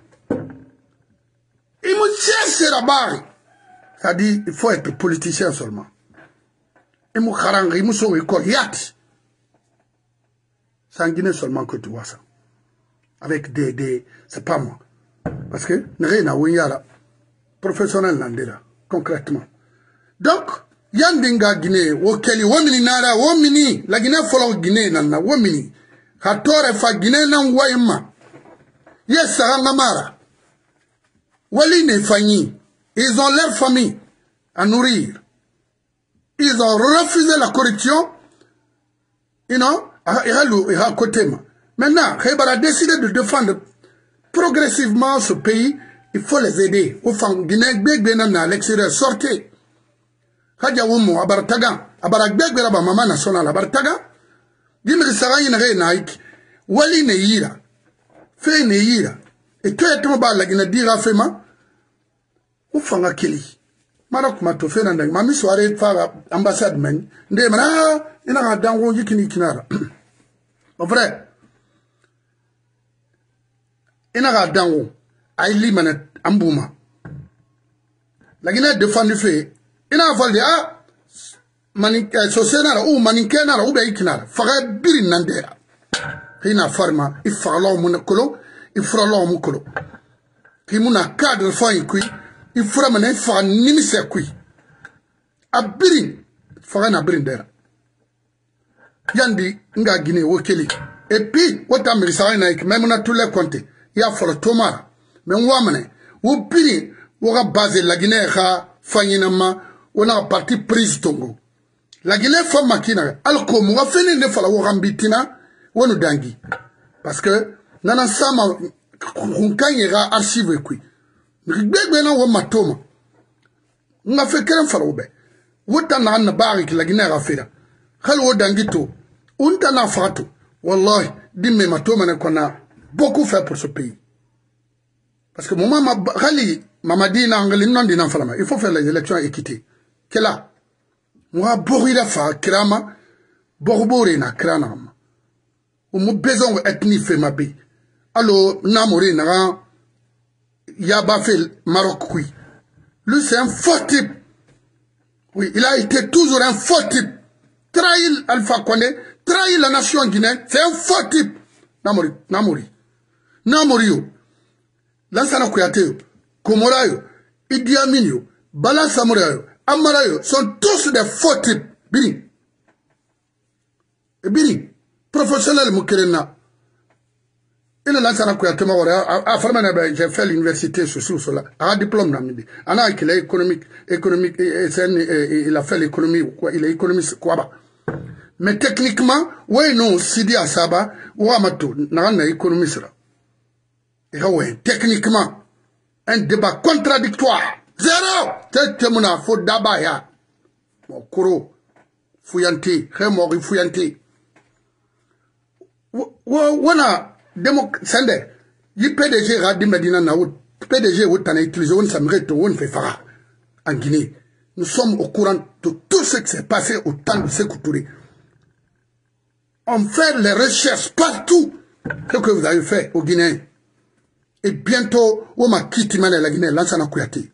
Une science rabari. C'est-à-dire, il faut être politicien seulement. Et mou kharang, il mou so yat. C'est en Guinée seulement que tu vois ça. Avec c'est pas moi. Parce que, n'a rien professionnel nandera, concrètement. Donc, yandinga Guinée, wokeli, womini nara, womini, la Guinée follow Guinée nana, womini. Hatore fa Guinée nan waima. Yes, sarangamara. Wali ne fanyi. Ils ont leur famille à nourrir. Ils ont refusé la corruption. You know, maintenant, Khaybar a décidé de défendre progressivement ce pays. Il faut les aider. Au fond, Guinée, Bégbénana, à l'extérieur, sortez. Hadja Wumo, Abartaga, Abaragbegbera, Maman National, Abartaga. Dimri Sarayin Renaik, Wali Neira, Fe Neira. Et tu es tombé à la Guinée, dira Fema. Ou fanga kili Maroc mato fenanda mami soirée fara ambassade men nde mana ina dango yikini kinara en vrai ina dango ay li mana ambuma la Guinée défendu fait ina falde manin sosenara ou maninkenara ou be ikinara faga biri nandera hina farma ifalo mun kolo ifralo mun kolo kimuna cadre fay kui ifra manen fa nimise kui abiri faga na biri ndera yandi nga Guinée wokeli et puis wota mirisa na ik même na tous les comptes ya folo tomara men wamane wo biri wo ga base la Guinée kha fanyinama wona parti prise tongo la Guinée fa makina alko mo fene ne fala wo gambitina wonu dangi parce que nana sama kunkanyera archive kui ngbegbe na wo matoma nga fe keren fala wo be wota na na bari la Guinée rafira khal wo dangi to unta na fatu wallahi dimme matoma ne kona beaucoup fait pour ce pays parce que maman khali mamadi na angali non dina falama il faut faire les élections équitées kela moi borira fa krama borbore na krana ou mo besoin ethnie fait ma bi allo namori na yaba fait Maroc oui lui c'est un faux type oui il a été toujours un faux type trahir Alpha Condé trahir la nation guinéenne c'est un faux type namori yo Lansana Kouyaté Komorayo Idi Amin yo Bala Samourayo Amarayo sont tous des faux types Bini professionnel Moukerena il est Lansana Kouyaté j'ai fait l'université sur cela un diplôme namidi ana qu'il est économique il a fait l'économie il est économiste quoi mais techniquement ouais non Sidi Asaba ou Amato n'a économiste là et techniquement un débat contradictoire zéro témouna faut dabaya mon kuro fouyanté remori fouyanté wana démo sende yi PDG radi Medina na PDG wotana utilisé on s'amrete on fait fara en Guinée nous sommes au courant de tout ce qui s'est passé au temps de Sékou Touré on fait les recherches partout ce que vous avez fait au Guinée. Et bientôt, on m'a quitté la Guinée, Lansana Kouyaté.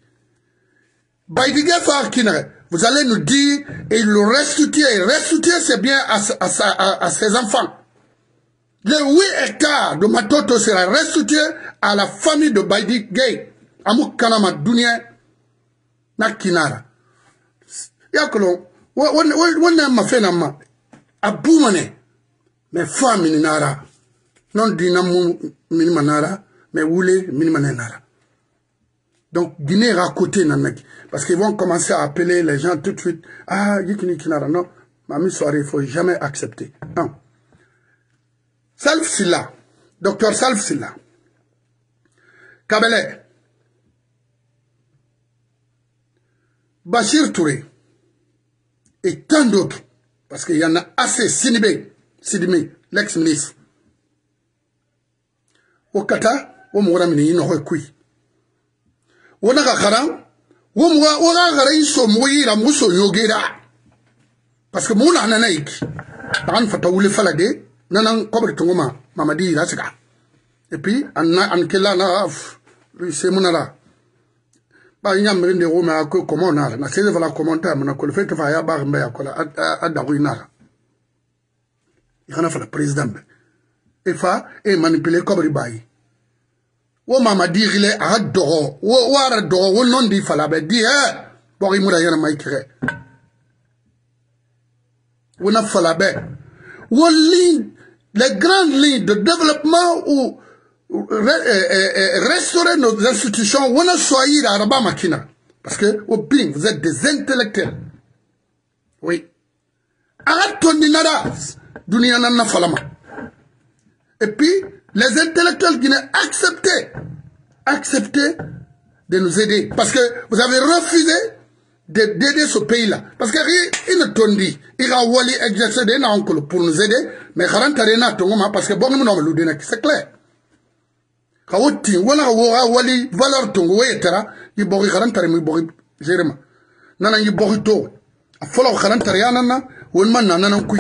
Vous allez nous dire, et le restituer c'est bien à ses enfants. Les 8 hectares de Matoto sera restitué à la famille de Baïdi Gay. Amou Kanama Dunia Nakinara. Yakolon, on m'a fait nama. Aboumane. Mais femme minara. Non dinamou minimanara. Mais Woulé, Minimanenara. Donc, Guinée est à côté, parce qu'ils vont commencer à appeler les gens tout de suite. Ah, Yikini Kinara, non. Mami Soare, il ne faut jamais accepter. Non. Salf Silla, docteur Salf Silla, Kabele, Bachir Touré, et tant d'autres, parce qu'il y en a assez, Sidimé, l'ex-ministre, au Qatar, womora mini no hokui wona ga kharam womwa gara iso moyira muso yogera parce que mona nanaiki tan fata wule falade nanan kobre tongoma mamadi rasika et puis an kella na c'est monala ba nyam rende roma ko komona na c'est voilà commentaire na ko le fait fa ya ba mba ya ko ada ruinara yana fa le président et fa et manipuler kobre bayi wo mama dirile a dogo wo wara dogo wo non di fala be di bori mura yana maikire wo na fala be wo ligne les grandes lignes de développement ou restaurer nos institutions wo na soyir araba makina parce que au ping vous êtes des intellectuels oui aratoni nada dunia na falama et puis les intellectuels guinéens acceptez de nous aider. Parce que vous avez refusé d'aider ce pays-là. Parce qu'il ne t'ont dit, il a wali exercer des noms pour nous aider, mais parce que bon, c'est clair. Kawoti, wala wali valeur tongo, etc. Il bori garantare mi bori jerema. Nana yi bori to. A follow garantare yanana, ou man nana kui.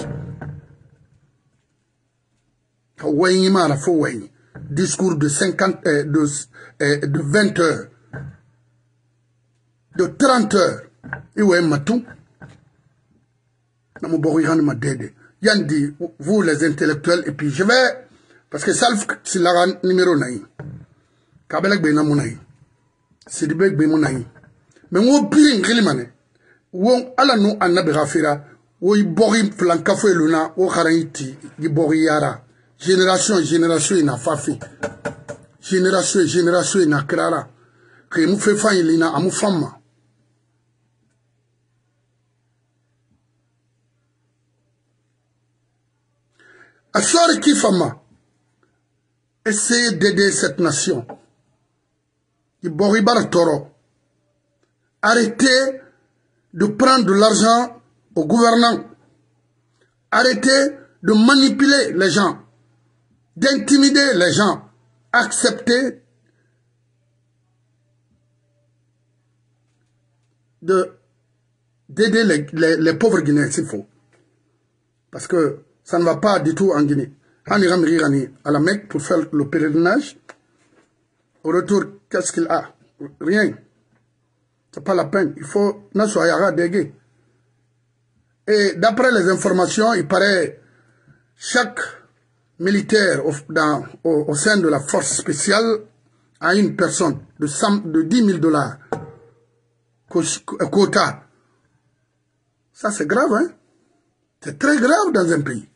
Discours de 50 de 20 heures de 30 heures Iwe matou. Namu borihan ma dede. Yandi, vous les intellectuels, et puis je vais, parce que Salf, c'est la numéro naï. Kabelek be namunaï. C'est du bec be munaï. Mais on pire ngrilimane. Won ala no annabi rafira. Wo bori flankafo eluna. Wo kharayiti. Yi bori yara. Génération ina fafi. Génération ina krara. Que mou fait faille lina amu femme. Assure qui femme. Essayez d'aider cette nation. Yi bori baratoro. Arrêtez de prendre de l'argent aux gouvernants. Arrêtez de manipuler les gens, d'intimider les gens. Acceptez d'aider les pauvres Guinéens s'il faut. Parce que ça ne va pas du tout en Guinée. À la Mecque pour faire le pèlerinage. Au retour, qu'est-ce qu'il a? Rien. C'est pas la peine. Il faut Nasoyara dégué. Et d'après les informations, il paraît chaque militaire au sein de la force spéciale a une personne de $10 000 quota. Ça c'est grave, hein? C'est très grave dans un pays.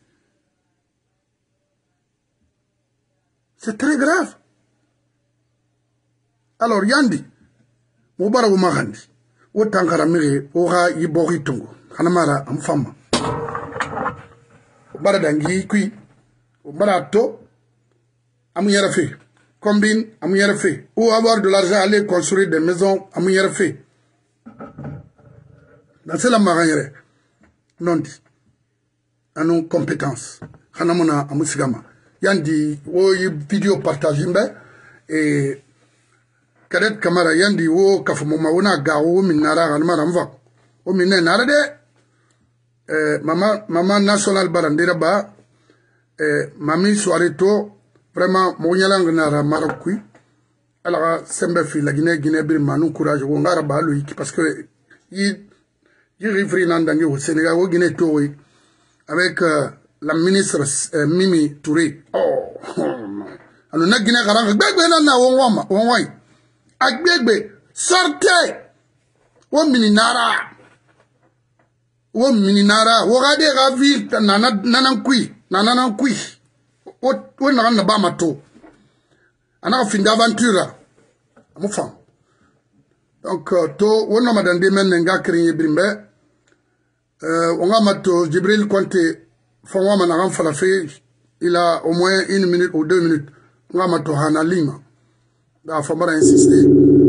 C'est très grave. Alors Yandi, Mubara Umagandi, Otankara Mire, Ora Yibori Tongo, Hanamara, Amfama. Obara Dangi, Kui, Obara To, Amuyarafe, Combine, Amuyarafe, ou avoir de l'argent, aller construire des maisons, Amuyarafe. C'est la marinière. Non dit. À nos compétences. Hanamona Amusigama. Yandi, ou vidéo partagée, et Kadet Kamara Yandi, ou Kafumona Gao, Minara, Hanmaramva. O Mine Narade, Maman National Barandera Ba, Mami Soareto, vraiment, Monyalang Nara Marokui. Alors, Sembefi, la Guinée Birmanou, courage, ou Ngaraba, lui, parce que il réfléchit au Sénégal, au Guinée Touré, avec la ministre Mimi Touré. Oh, alors, na Guinée Garang, Begbe na Wongwai, Agbegbe, sortez, o Mininara, Wogade Ravi, Nanankui, o Naranda Bamato, Anna fin d'aventure, à mon femme. Donc, on a madame Demen Nenga Kri Brimbe, on a mato Jibril Conte, Fonwa Manaram Falafé, il a au moins 1 minute ou 2 minutes. On a mato Hana Lima. Il faut insister.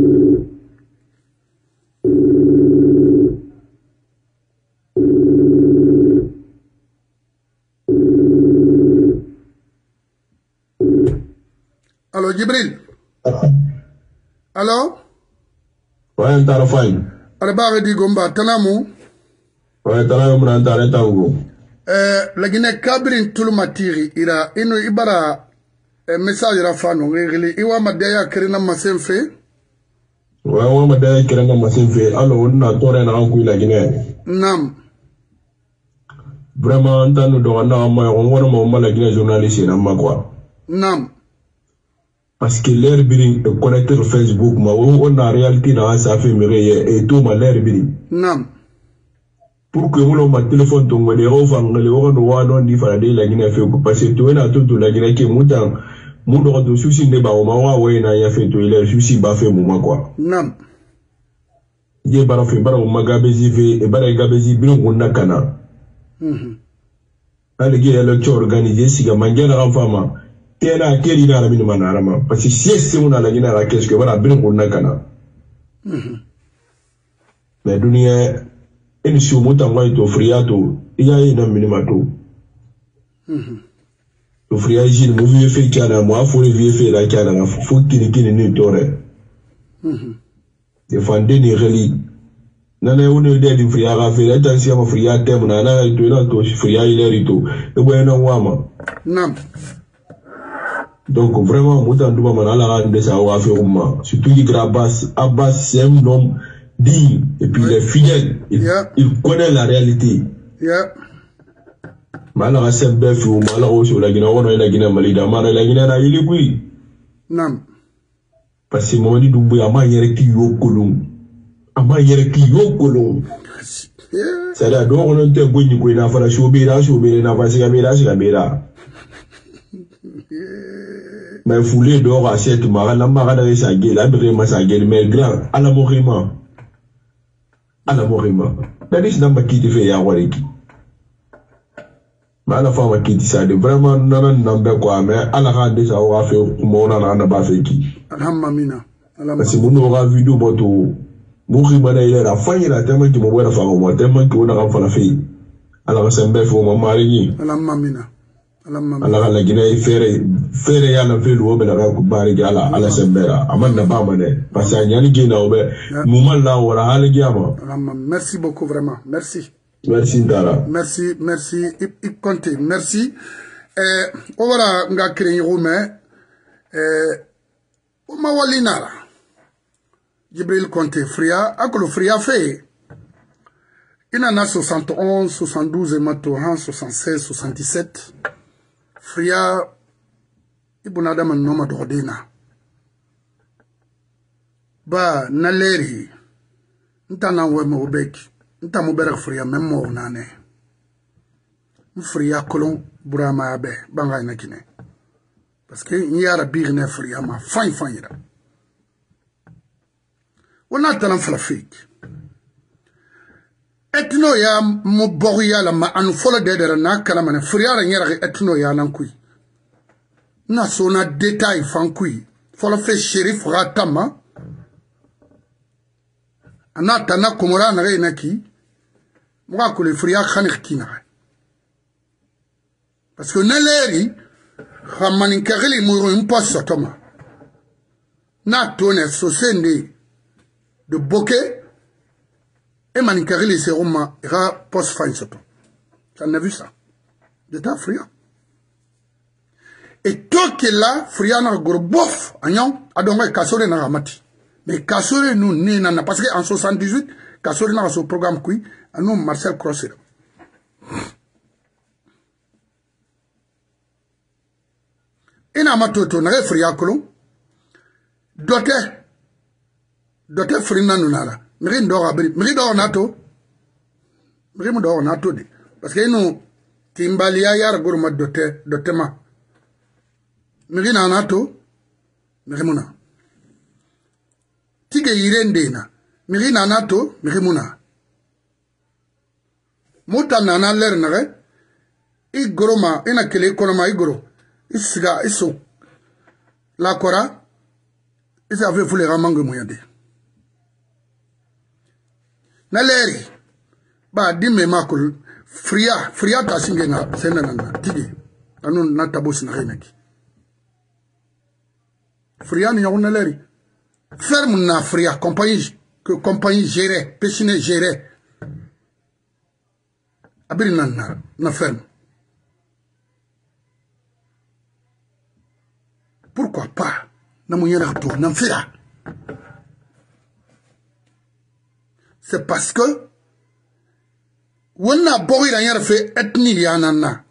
Allô, Jibril? Allô? Ouais, t'as la faille. Alba di Gomba, Tanamu. Ouais, t'as la mounan, t'as la tango. La Guinée Cabrin Tulumatiri, ira, ino ibara, message rafano, régli, iwa madaya kerina masenfe. Ouais, on m'a dit qu'il y a un masenfe. Alors, on a tourné dans la Guinée. Nam. Vraiment, on a on la Guinée journaliste, quoi. Nam. Parce que l'air biring est connecté sur Facebook, mais on a réalité dans ça fait et tout ma l'air biring. Non. Pour que mon ma téléphone tombe les enfants les on doit non di faire la Guinée fait parce que tout est tout la Guinée qui moutant mon droit de souci ne ba ma wa na ya fait tout il est souci ba fait moi quoi. Non. Ye bara fait bara ma gabezi fait et bara gabezi biring on nakana. Allez il y a le organisé si ga mangena enfant Tena keri na ramini manarama parce que si c'est mon la Guinée la qu'est-ce que voilà bien pour nakana mais dunia en si mo tangwa to friato il y a une minimato to friaji mo vieux fait kana mo faut le vieux fait la kana faut qu'il ni tore défendre ni reli nana on est des friara fait attention mo friate mo nana to fria il est rito e bueno wama non. Donc vraiment, Moutan Douba Manala de sa Wafiruma. Surtout Abbas, c'est un homme digne, et puis il est fidèle. Il connaît la réalité. Malala sembefu, malala osu la Guinée, on a la Guinée malida, malala la Guinée na ili kui. Non. Parce que mon dit double ama yereki yo kolon. Ama yereki yo kolon. C'est-à-dire, donc on a un peu de couille, on a fait la choubira, on a fait la chigabira. Mais foulé d'or à cette marade, la marade avec sa gueule, la brema sa gueule, mais grand, à la morima. À la morima. La liste n'a pas quitté fait Yawariki. Mais à la fin, qui dit ça, de vraiment, non, non, quoi, mais à la fin de ça, on a fait, on a pas fait qui. Alhamdulillah. Parce que mon aura vu deux motos. Mourima il est la fin, il a tellement qui m'a ouvert la femme, moi, tellement qu'on a fait la fille. Alors, c'est un bel fou, mon mari. Alhamdulillah. Allah la Guinée fere ya na felu o bela ku bari gala ala sembera amanda ba mane parce que nyani gina o be muma la wala hali giama. Merci beaucoup vraiment, merci Dara, merci il compte, merci o wara nga kire yume o ma walinara Jibril Conté Fria akolo Fria fait il en a 71 72 et maintenant 76 77 Fria ibunada man noma dodina ba naleri ntana we mo beki ntamu bere Fria memmo nane Fria kolon burama be banga na kine parce que nyara birne Fria ma fin ira wona talan flafik etno ya mo boria la ma anu fola dedere na kala mane Fria ra nyara etno ya nan kui na sona détail fankui fola fe shérif ratama anata na komora na reina ki mwa ko le Fria khanik kina parce que neleri khamani kageli mo un poste toma na tone so sende de bokeh et Manikarili c'est Roma ira post fin soto. Ça n'a vu ça. De ta Fria. Et toi qui est là, Fria n'a gorbof, agnon, adonga kasore na ramati. Mais kasore nous né nana parce que en 78, kasore n'a son programme qui, anou Marcel Crosser. Et na matoto na Fria kolon. Dote Frina nunala. Miri ndora abri, miri ndora nato. Miri ndora nato di. Parce que nous, timbalia yar gourma dote ma. Miri na nato, miri muna. Tige yirende na. Miri na nato, miri muna. Mota nana ler nare. I goroma, ina kele konoma i goro. Isiga, iso. La kora. Isa ave fule ramangue moyade. Naleri ba dimme makul Fria ta singe na senana tigi anu na tabos na renaki Fria ni yona leri ferme na Fria compagnie gérée péchine gérée abiri na ferme pourquoi pas na muyera retour na Fria. C'est parce que on a beau y rien fait ethnie yanana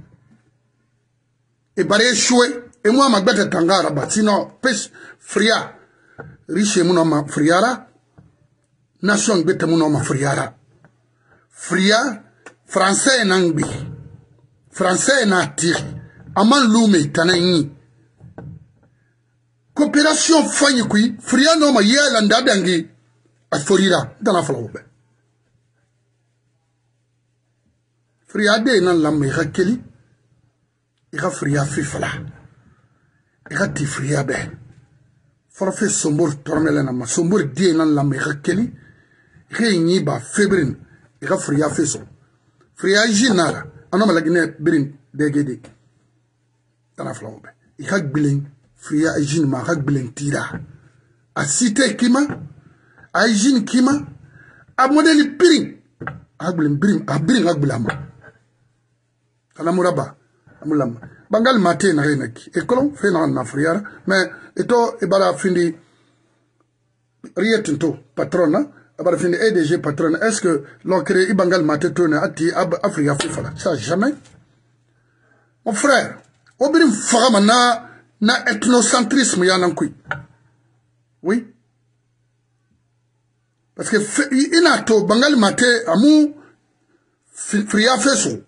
et barré choué et moi ma bête tangara sinon pêche Fria riche mon ma friara nation bête mon ma friara Fria français nangbi français na tiri aman lume tanani coopération fanyi kui Fria no ma yela ndadangi Aforira dans la flaube. Fria de nan lam ira keli. Ira Fria fifala. Ira ti Fria be. Forfe sombor tormele na ma sombor de nan lam ira keli. Ira ni ba febrin. Ira Fria feso. Fria jinara. Anoma la Guinée birin degede. Dans la flaube. Ira gbilen Fria jin ma ira gbilen tira. A cité kima Aïjin kima a modèle piring agblem brim abiring agbulama ala muraba amulam bangal maté na renaki e kolon fe na friara mais eto e bala findi rietinto patrona Abar fin EDG patron, est-ce que l'on crée Ibangal Matetone ati Afrika Fifala? Ça, jamais. Mon frère, Obirim Farama na ethnocentrisme yanankui. Oui. Parce que inato Bangal Mate Amou Fria Fesso.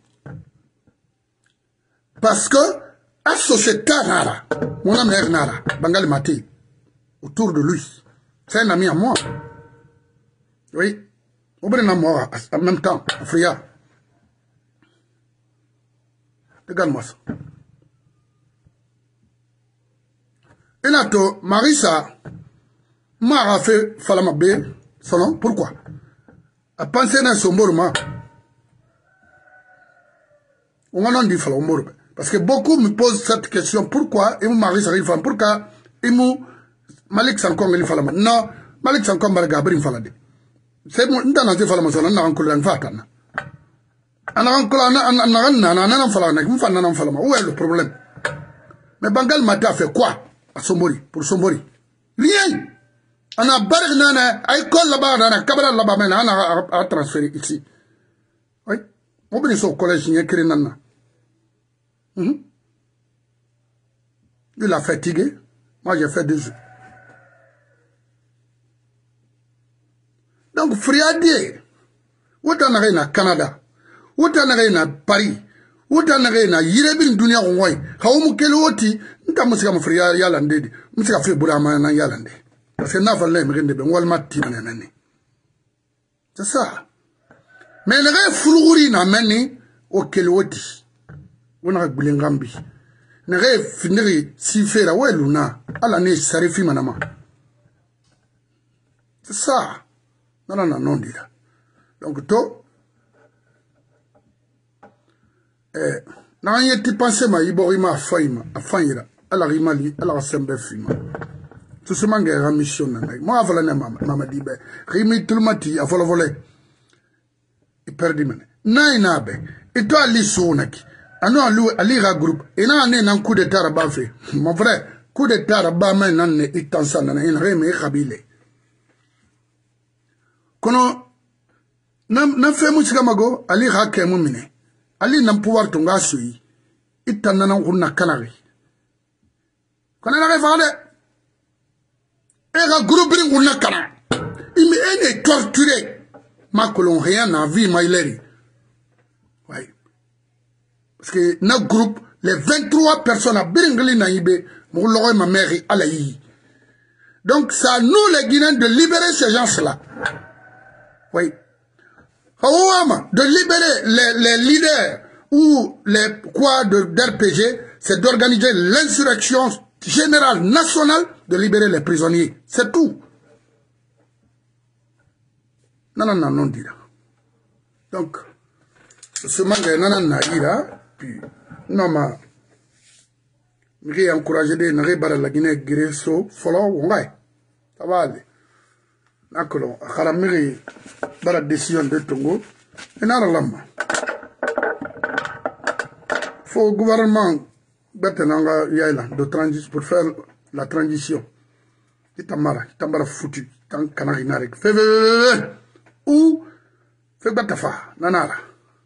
Parce que à société Nara, mon ami Nara, Bangal Mate, autour de lui. C'est un ami à moi. Oui. Obirim à moi en même temps, Fria. Regarde-moi ça. Inato Marissa m'a fait Falama B. Selon, pourquoi? À penser dans son morma. On en dit Falama. Parce que beaucoup me posent cette question. Pourquoi il Marissa arrive Falama? Pourquoi il Malik Sankong il Falama? Non, Malik Sankong Bargabri Falade. C'est mon dans les Falama. On a encore un fatana. On a encore un Falana. Où est le problème? Mais Bangal Mata fait quoi? À Sombori, pour Sombori. Rien. On a barré nana, à l'école là-bas, on a cabra là-bas, mais on a transféré ici. Oui. On peut dire au collège, il y a écrit nana. Il a fatigué. Moi, j'ai fait 2 jours. Donc, Friadier, où t'en as à Canada, où t'en as à Paris, où t'en as à Yirebin Dunia Roy, Haoum Keloti, n'ta musika mfria yalande, musika fait Burama na yalande. Parce que n'a fallu me rendre Walmat Timanani. C'est ça. Mais le rêve flouri n'a mené au Keloti. On a Boulingambi. Le rêve finiri si fait la Luna, à l'année Sarifi Manama. C'est ça. Non, dit là. Donc, toi, n'a rien été pensé, ma Iborima a failli. ala rimali ala sembe fima tout ce mangue mission moi avala na mama dibe rimi tulmati afola volé e perdi men nainabe et toi ali sonaki ano ali ra groupe et na ne nan coup de taraba fait mon frère coup de taraba men nan ne itansa na en remi khabile kono na fe musika mago ali ra ke mumine ali nan pouvoir tunga sui itanna nan kunna kanari. Quand on arrive à aller, un groupe de kana, il est torturé. Ma colon rien n'a vu Maïleri. Oui. Parce que notre groupe, les 23 personnes à Biringli Naïbe, mon loré ma mère à la I. Donc, c'est à nous les Guinéens de libérer ces gens-là. Oui. De libérer les leaders ou les quoi d'RPG, c'est d'organiser l'insurrection général national de libérer les prisonniers. C'est tout. Non, dit là. Donc, ce manque de là, puis, non, ma, j'ai encouragé de n'arriver pas à la Guinée, Guéresso, follow, ouais. Ça va aller. D'accord, à la mairie, dans la décision de Tongo, et n'a rien. Faut le gouvernement de transition pour faire la transition. Itamara foutu, tant canarinarek. Ou fait batafa, nanara.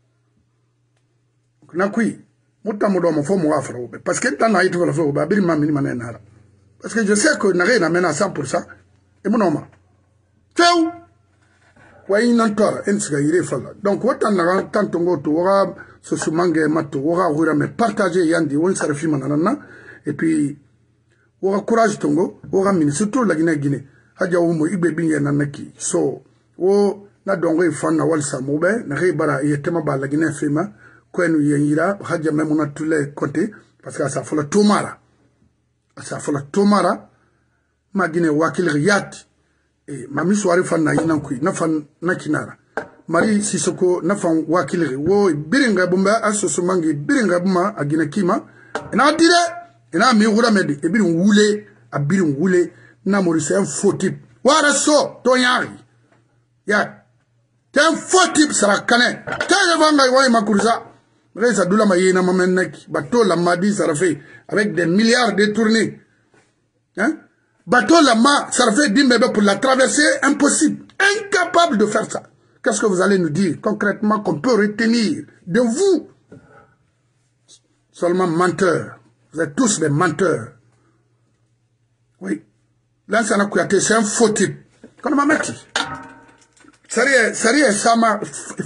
Nakui, mutamudo mo fo mo afro. Parce que dans naïtu la fo, babiri mamini manenara. Parce que je sais que n'arrête à mener à 100%. Et mon homme. Féou! Wai nantora, ensiga yire fala. Donc, watan n'a tant tongo to wara, sosumange mato, wara wira me partager yandi, won sarfi manana, et puis, wara courage tongo, wara mini, surtout la Guinée. Hadja umo ibe binye nanaki. So, wo, na dongo ifana walsa moube, na rebara yetema ba la Guinée fema, kwenu yengira, hadja memuna tule kote, parce que ça fola tomara. Ça fola tomara, ma Guinée wakil riyati. Et mami soirée fan na yinankui na fan na kinara mari sisoko na fan wakilere wo biringa bumba asoso mangi biringa buma agina kima na dire ina mi wura mede e birin wule a birin wule na morise un faux type wara so to yari ya un faux type sara kane ta vanga wa makurza reza dula mayena mamennek bateau la madi sara fait avec des milliards détournés hein. Bateau la main, ça fait 10 mètres pour la traverser, impossible. incapable de faire ça. Qu'est-ce que vous allez nous dire concrètement qu'on peut retenir de vous? Seulement menteurs. Vous êtes tous des menteurs. Oui. Lansana Kouyaté, c'est un faux type. Quand on m'a mis. Sarié Fama.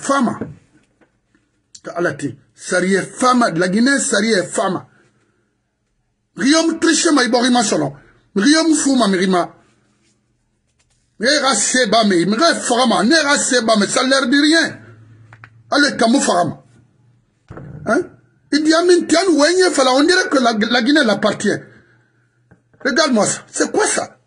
Alati. Sarié Fama. De la Guinée, Sarié Fama. Riom triché ma iborima solo. Riom fouma mirima. Nera seba me. Nera farama. Nera seba me. Ça l'air de rien. Allez, kamou farama. Hein? Il dit Amin Tian, on dirait que la Guinée l'appartient. Regarde-moi ça. C'est quoi ça?